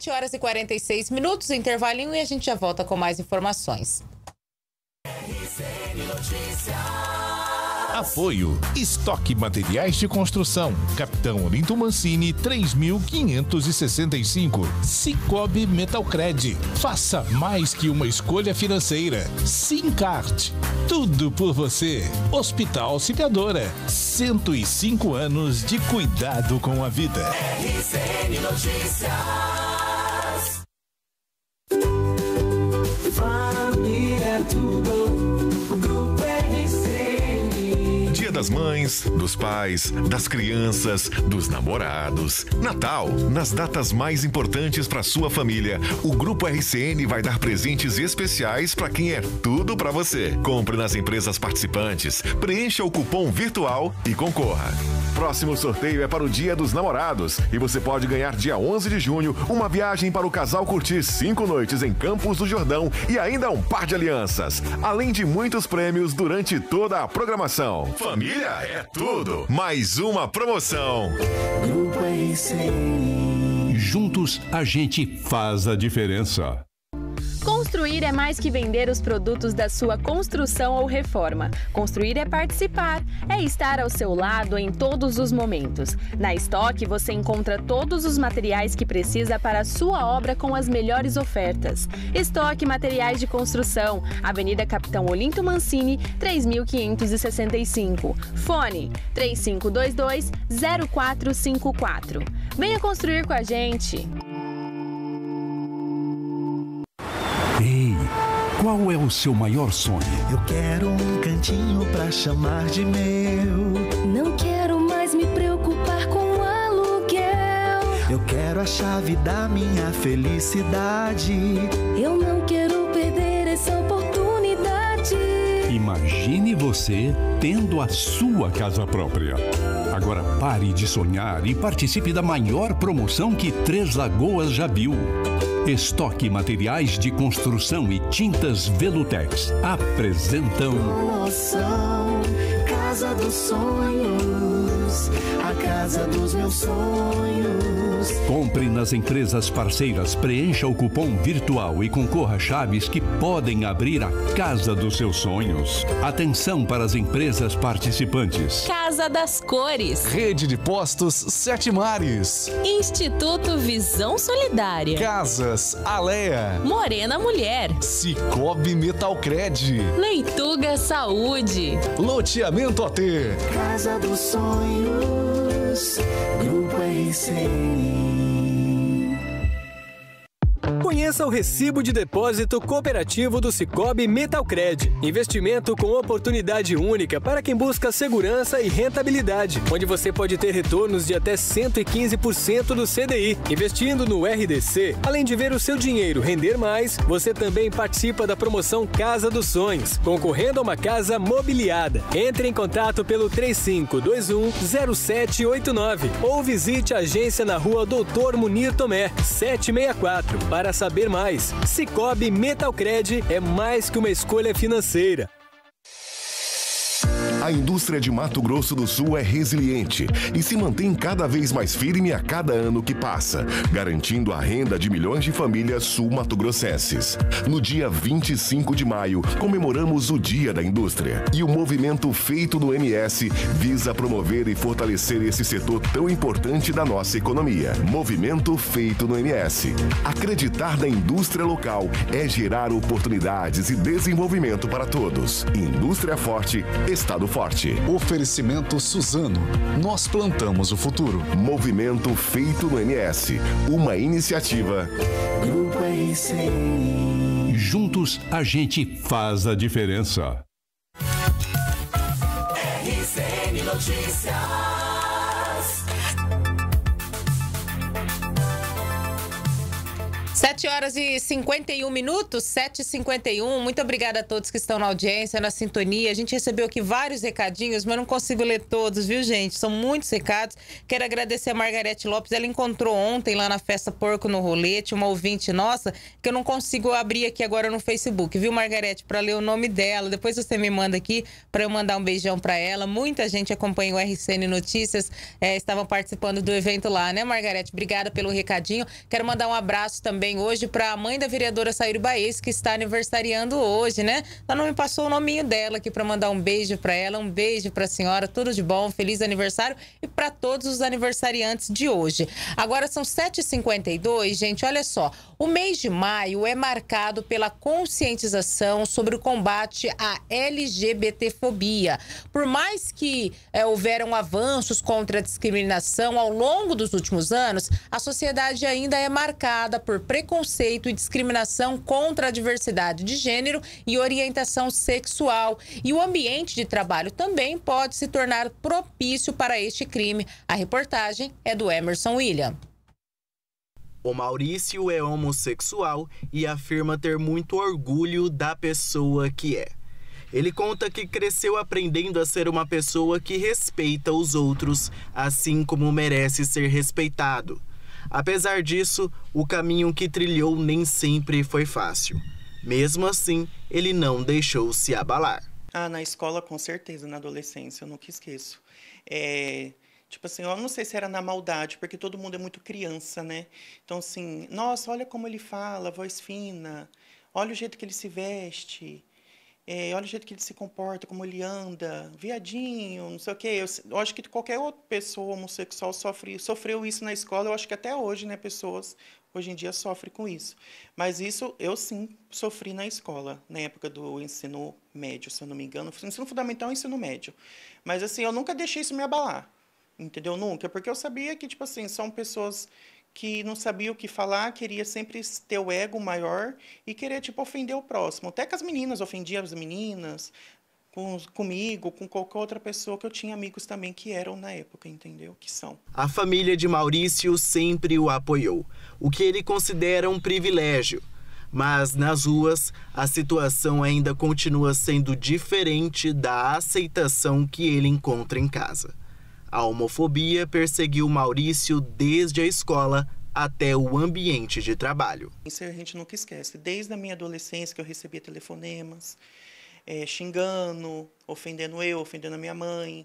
7h46, intervalinho e a gente já volta com mais informações. RCN Notícias. Apoio. Estoque Materiais de Construção. Capitão Olinto Mancini, 3565. Cicobi Metalcred. Faça mais que uma escolha financeira. Sincart. Tudo por você. Hospital Auxiliadora. 105 anos de cuidado com a vida. RCN Notícias. Família tudo. Grupo RCN. Dia das Mães, dos pais, das crianças, dos namorados. Natal, nas datas mais importantes para sua família, o Grupo RCN vai dar presentes especiais para quem é tudo para você. Compre nas empresas participantes, preencha o cupom virtual e concorra. Próximo sorteio é para o Dia dos Namorados e você pode ganhar dia 11 de junho uma viagem para o casal curtir 5 noites em Campos do Jordão e ainda um par de alianças, além de muitos prêmios durante toda a programação. Família é tudo. Mais uma promoção. Grupo RCN. Juntos a gente faz a diferença. Construir Construir é mais que vender os produtos da sua construção ou reforma. Construir é participar, é estar ao seu lado em todos os momentos. Na Estoque você encontra todos os materiais que precisa para a sua obra com as melhores ofertas. Estoque Materiais de Construção, Avenida Capitão Olinto Mancini, 3565. Fone 3522-0454. Venha construir com a gente. Ei, qual é o seu maior sonho? Eu quero um cantinho pra chamar de meu. Não quero mais me preocupar com aluguel. Eu quero a chave da minha felicidade. Eu não quero perder essa oportunidade. Imagine você tendo a sua casa própria. Agora pare de sonhar e participe da maior promoção que Três Lagoas já viu. Estoque Materiais de Construção e Tintas Velutex apresentam Promoção Casa dos Sonhos, a casa dos meus sonhos. Compre nas empresas parceiras, preencha o cupom virtual e concorra a chaves que podem abrir a casa dos seus sonhos. Atenção para as empresas participantes. Casa das Cores. Rede de Postos Sete Mares. Instituto Visão Solidária. Casas Alea. Morena Mulher. Cicobi Metalcred. Leituga Saúde. Loteamento AT. Casa dos Sonhos, Grupo RCN. Conheça o recibo de depósito cooperativo do Cicobi Metalcred. Investimento com oportunidade única para quem busca segurança e rentabilidade, onde você pode ter retornos de até 115% do CDI. Investindo no RDC, além de ver o seu dinheiro render mais, você também participa da promoção Casa dos Sonhos, concorrendo a uma casa mobiliada. Entre em contato pelo 3521-0789 ou visite a agência na rua Doutor Munir Tomé, 764, para saber mais. Cicobi Metalcred é mais que uma escolha financeira. A indústria de Mato Grosso do Sul é resiliente e se mantém cada vez mais firme a cada ano que passa, garantindo a renda de milhões de famílias sul-mato-grossenses. No dia 25 de maio, comemoramos o Dia da Indústria. E o movimento Feito no MS visa promover e fortalecer esse setor tão importante da nossa economia. Movimento Feito no MS. Acreditar na indústria local é gerar oportunidades e desenvolvimento para todos. Indústria forte, Estado forte. Oferecimento Suzano. Nós plantamos o futuro. Movimento Feito no MS. Uma iniciativa. Grupo RCN. Juntos a gente faz a diferença. RCN Notícias. 7h51, 7h51. Muito obrigada a todos que estão na audiência, na sintonia. A gente recebeu aqui vários recadinhos, mas não consigo ler todos, viu, gente? São muitos recados. Quero agradecer a Margarete Lopes. Ela encontrou ontem lá na Festa Porco no Rolete, uma ouvinte nossa, que eu não consigo abrir aqui agora no Facebook, viu, Margarete? Para ler o nome dela. Depois você me manda aqui para eu mandar um beijão para ela. Muita gente acompanha o RCN Notícias, estavam participando do evento lá, né, Margarete? Obrigada pelo recadinho. Quero mandar um abraço também hoje para a mãe da vereadora Saíra Baez, que está aniversariando hoje, né? Ela não me passou o nominho dela aqui para mandar um beijo para ela, um beijo para a senhora, tudo de bom, feliz aniversário e para todos os aniversariantes de hoje. Agora são 7h52, gente, olha só, o mês de maio é marcado pela conscientização sobre o combate à LGBTfobia. Por mais que houveram avanços contra a discriminação ao longo dos últimos anos, a sociedade ainda é marcada por preconceito e discriminação contra a diversidade de gênero e orientação sexual. E o ambiente de trabalho também pode se tornar propício para este crime. A reportagem é do Emerson William. O Maurício é homossexual e afirma ter muito orgulho da pessoa que é. Ele conta que cresceu aprendendo a ser uma pessoa que respeita os outros, assim como merece ser respeitado. Apesar disso, o caminho que trilhou nem sempre foi fácil. Mesmo assim, ele não deixou se abalar. Na escola, com certeza, na adolescência, eu nunca esqueço. Tipo assim, eu não sei se era na maldade, porque todo mundo é muito criança, né? Então, assim, nossa, olha como ele fala, voz fina. olha o jeito que ele se veste, olha o jeito que ele se comporta, como ele anda, viadinho, não sei o quê. Eu acho que qualquer outra pessoa homossexual sofreu isso na escola. Eu acho que até hoje, né, pessoas hoje em dia sofrem com isso. Mas isso eu sim sofri na escola, na época do ensino médio, se eu não me engano. Ensino fundamental e ensino médio. Mas assim, eu nunca deixei isso me abalar, entendeu? Nunca, porque eu sabia que, tipo assim, são pessoas que não sabiam o que falar, queria sempre ter o ego maior e querer, tipo, ofender o próximo. Até que as meninas ofendiam as meninas, comigo, com qualquer outra pessoa, que eu tinha amigos também que eram na época, entendeu? Que são. A família de Maurício sempre o apoiou, o que ele considera um privilégio. Mas nas ruas, a situação ainda continua sendo diferente da aceitação que ele encontra em casa. A homofobia perseguiu Maurício desde a escola até o ambiente de trabalho. Isso a gente nunca esquece. Desde a minha adolescência que eu recebia telefonemas, xingando, ofendendo a minha mãe.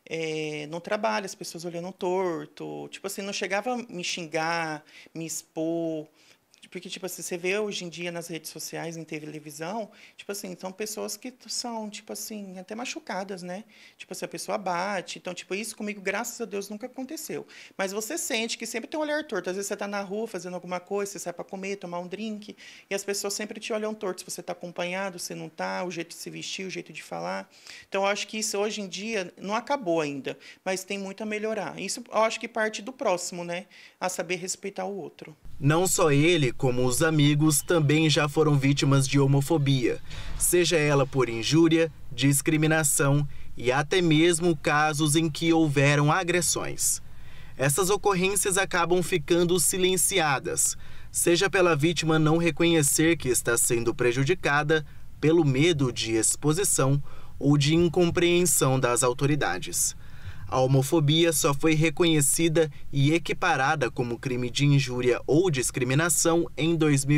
No trabalho, as pessoas olhando torto. Tipo assim, não chegava a me xingar, me expor. Porque, tipo assim, você vê hoje em dia nas redes sociais, em televisão, tipo assim, são pessoas que são, tipo assim, até machucadas, né? Tipo assim, a pessoa bate. Então, tipo, isso comigo, graças a Deus, nunca aconteceu. Mas você sente que sempre tem um olhar torto. Às vezes você tá na rua fazendo alguma coisa, você sai para comer, tomar um drink, e as pessoas sempre te olham torto. Se você tá acompanhado, se não tá, o jeito de se vestir, o jeito de falar. Então, eu acho que isso, hoje em dia, não acabou ainda, mas tem muito a melhorar. Isso, eu acho que parte do próximo, né? A saber respeitar o outro. Não só ele, como os amigos, também já foram vítimas de homofobia, seja ela por injúria, discriminação e até mesmo casos em que houveram agressões. Essas ocorrências acabam ficando silenciadas, seja pela vítima não reconhecer que está sendo prejudicada, pelo medo de exposição ou de incompreensão das autoridades. A homofobia só foi reconhecida e equiparada como crime de injúria ou discriminação em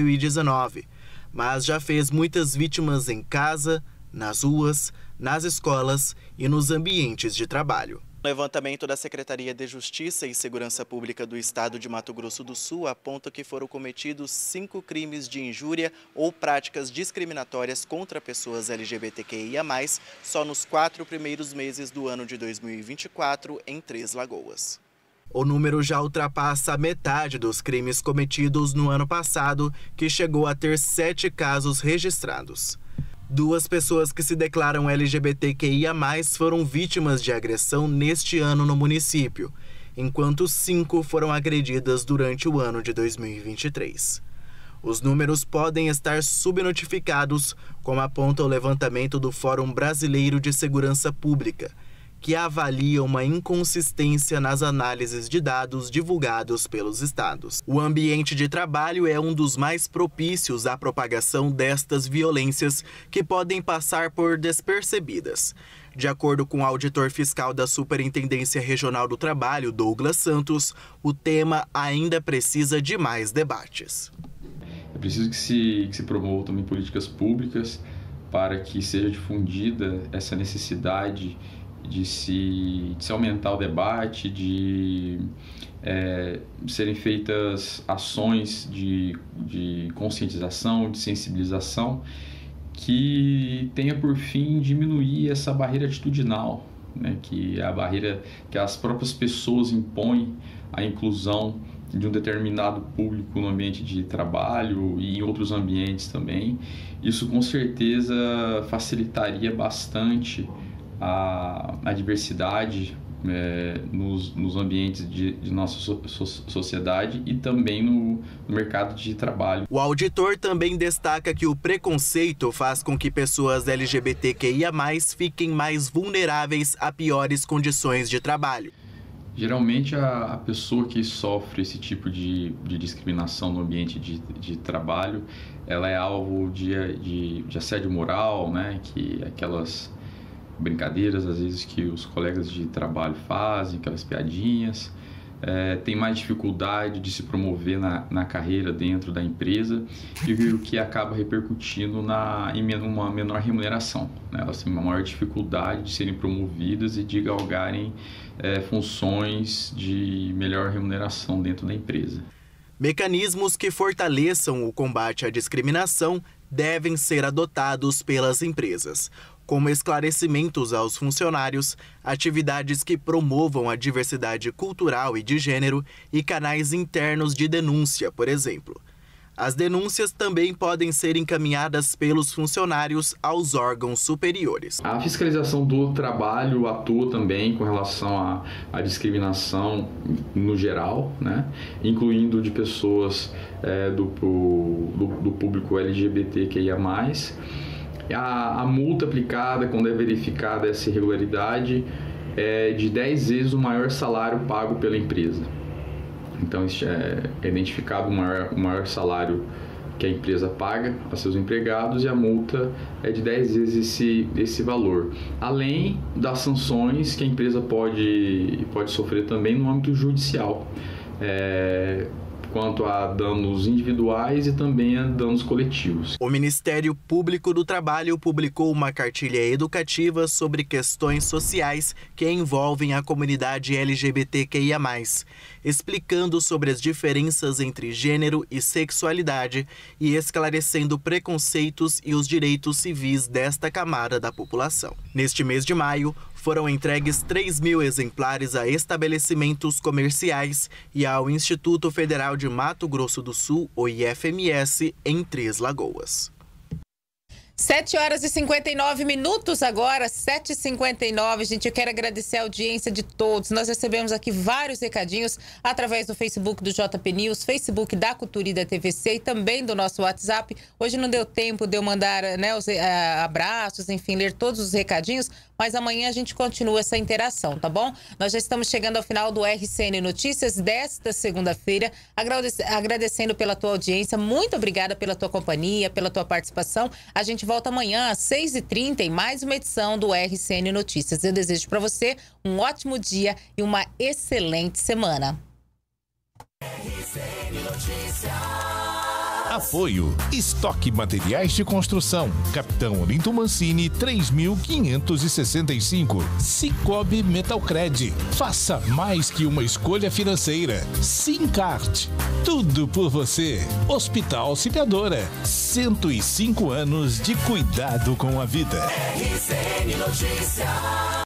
2019, mas já fez muitas vítimas em casa, nas ruas, nas escolas e nos ambientes de trabalho. O levantamento da Secretaria de Justiça e Segurança Pública do Estado de Mato Grosso do Sul aponta que foram cometidos 5 crimes de injúria ou práticas discriminatórias contra pessoas LGBTQIA+, só nos 4 primeiros meses do ano de 2024 em Três Lagoas. O número já ultrapassa a metade dos crimes cometidos no ano passado, que chegou a ter 7 casos registrados. 2 pessoas que se declaram LGBTQIA+, foram vítimas de agressão neste ano no município, enquanto 5 foram agredidas durante o ano de 2023. Os números podem estar subnotificados, como aponta o levantamento do Fórum Brasileiro de Segurança Pública, que avalia uma inconsistência nas análises de dados divulgados pelos estados. O ambiente de trabalho é um dos mais propícios à propagação destas violências, que podem passar por despercebidas. De acordo com o auditor fiscal da Superintendência Regional do Trabalho, Douglas Santos, o tema ainda precisa de mais debates. É preciso que se promovam também políticas públicas para que seja difundida essa necessidade de se aumentar o debate, de serem feitas ações de conscientização, de sensibilização, que tenha por fim diminuir essa barreira atitudinal, né, que é a barreira que as próprias pessoas impõem à inclusão de um determinado público no ambiente de trabalho e em outros ambientes também. Isso com certeza facilitaria bastante a diversidade nos ambientes de nossa sociedade e também no mercado de trabalho. O auditor também destaca que o preconceito faz com que pessoas LGBTQIA+, fiquem mais vulneráveis a piores condições de trabalho. Geralmente a pessoa que sofre esse tipo de discriminação no ambiente de trabalho, ela é alvo de assédio moral, né? Que aquelas brincadeiras, às vezes, que os colegas de trabalho fazem, aquelas piadinhas, tem mais dificuldade de se promover na carreira dentro da empresa, e o que acaba repercutindo em uma menor remuneração, né? Elas têm uma maior dificuldade de serem promovidas e de galgarem funções de melhor remuneração dentro da empresa. Mecanismos que fortaleçam o combate à discriminação devem ser adotados pelas empresas, como esclarecimentos aos funcionários, atividades que promovam a diversidade cultural e de gênero e canais internos de denúncia, por exemplo. As denúncias também podem ser encaminhadas pelos funcionários aos órgãos superiores. A fiscalização do trabalho atua também com relação à discriminação no geral, né? Incluindo de pessoas do público LGBTQIA+. A multa aplicada, quando é verificada essa irregularidade, é de 10 vezes o maior salário pago pela empresa. Então, é identificado o maior salário que a empresa paga a seus empregados e a multa é de 10 vezes esse valor. Além das sanções que a empresa pode sofrer também no âmbito judicial, quanto a danos individuais e também a danos coletivos. O Ministério Público do Trabalho publicou uma cartilha educativa sobre questões sociais que envolvem a comunidade LGBTQIA+, explicando sobre as diferenças entre gênero e sexualidade e esclarecendo preconceitos e os direitos civis desta camada da população. Neste mês de maio, foram entregues 3.000 exemplares a estabelecimentos comerciais e ao Instituto Federal de Mato Grosso do Sul, o IFMS, em Três Lagoas. 7h59 agora, 7h59. Gente, eu quero agradecer a audiência de todos. Nós recebemos aqui vários recadinhos através do Facebook do JP News, Facebook da Cultura e da TVC e também do nosso WhatsApp. Hoje não deu tempo de eu mandar, né, os abraços, enfim, ler todos os recadinhos, mas amanhã a gente continua essa interação, tá bom? Nós já estamos chegando ao final do RCN Notícias desta segunda-feira, agradecendo pela tua audiência. Muito obrigada pela tua companhia, pela tua participação. A gente volta amanhã às 6h30 em mais uma edição do RCN Notícias. Eu desejo para você um ótimo dia e uma excelente semana. RCN Notícias. Apoio. Estoque Materiais de Construção. Capitão Olinto Mancini, 3565. Cicobi Metalcred. Faça mais que uma escolha financeira. Simcart. Tudo por você. Hospital Auxiliadora. 105 anos de cuidado com a vida. RCN Notícias.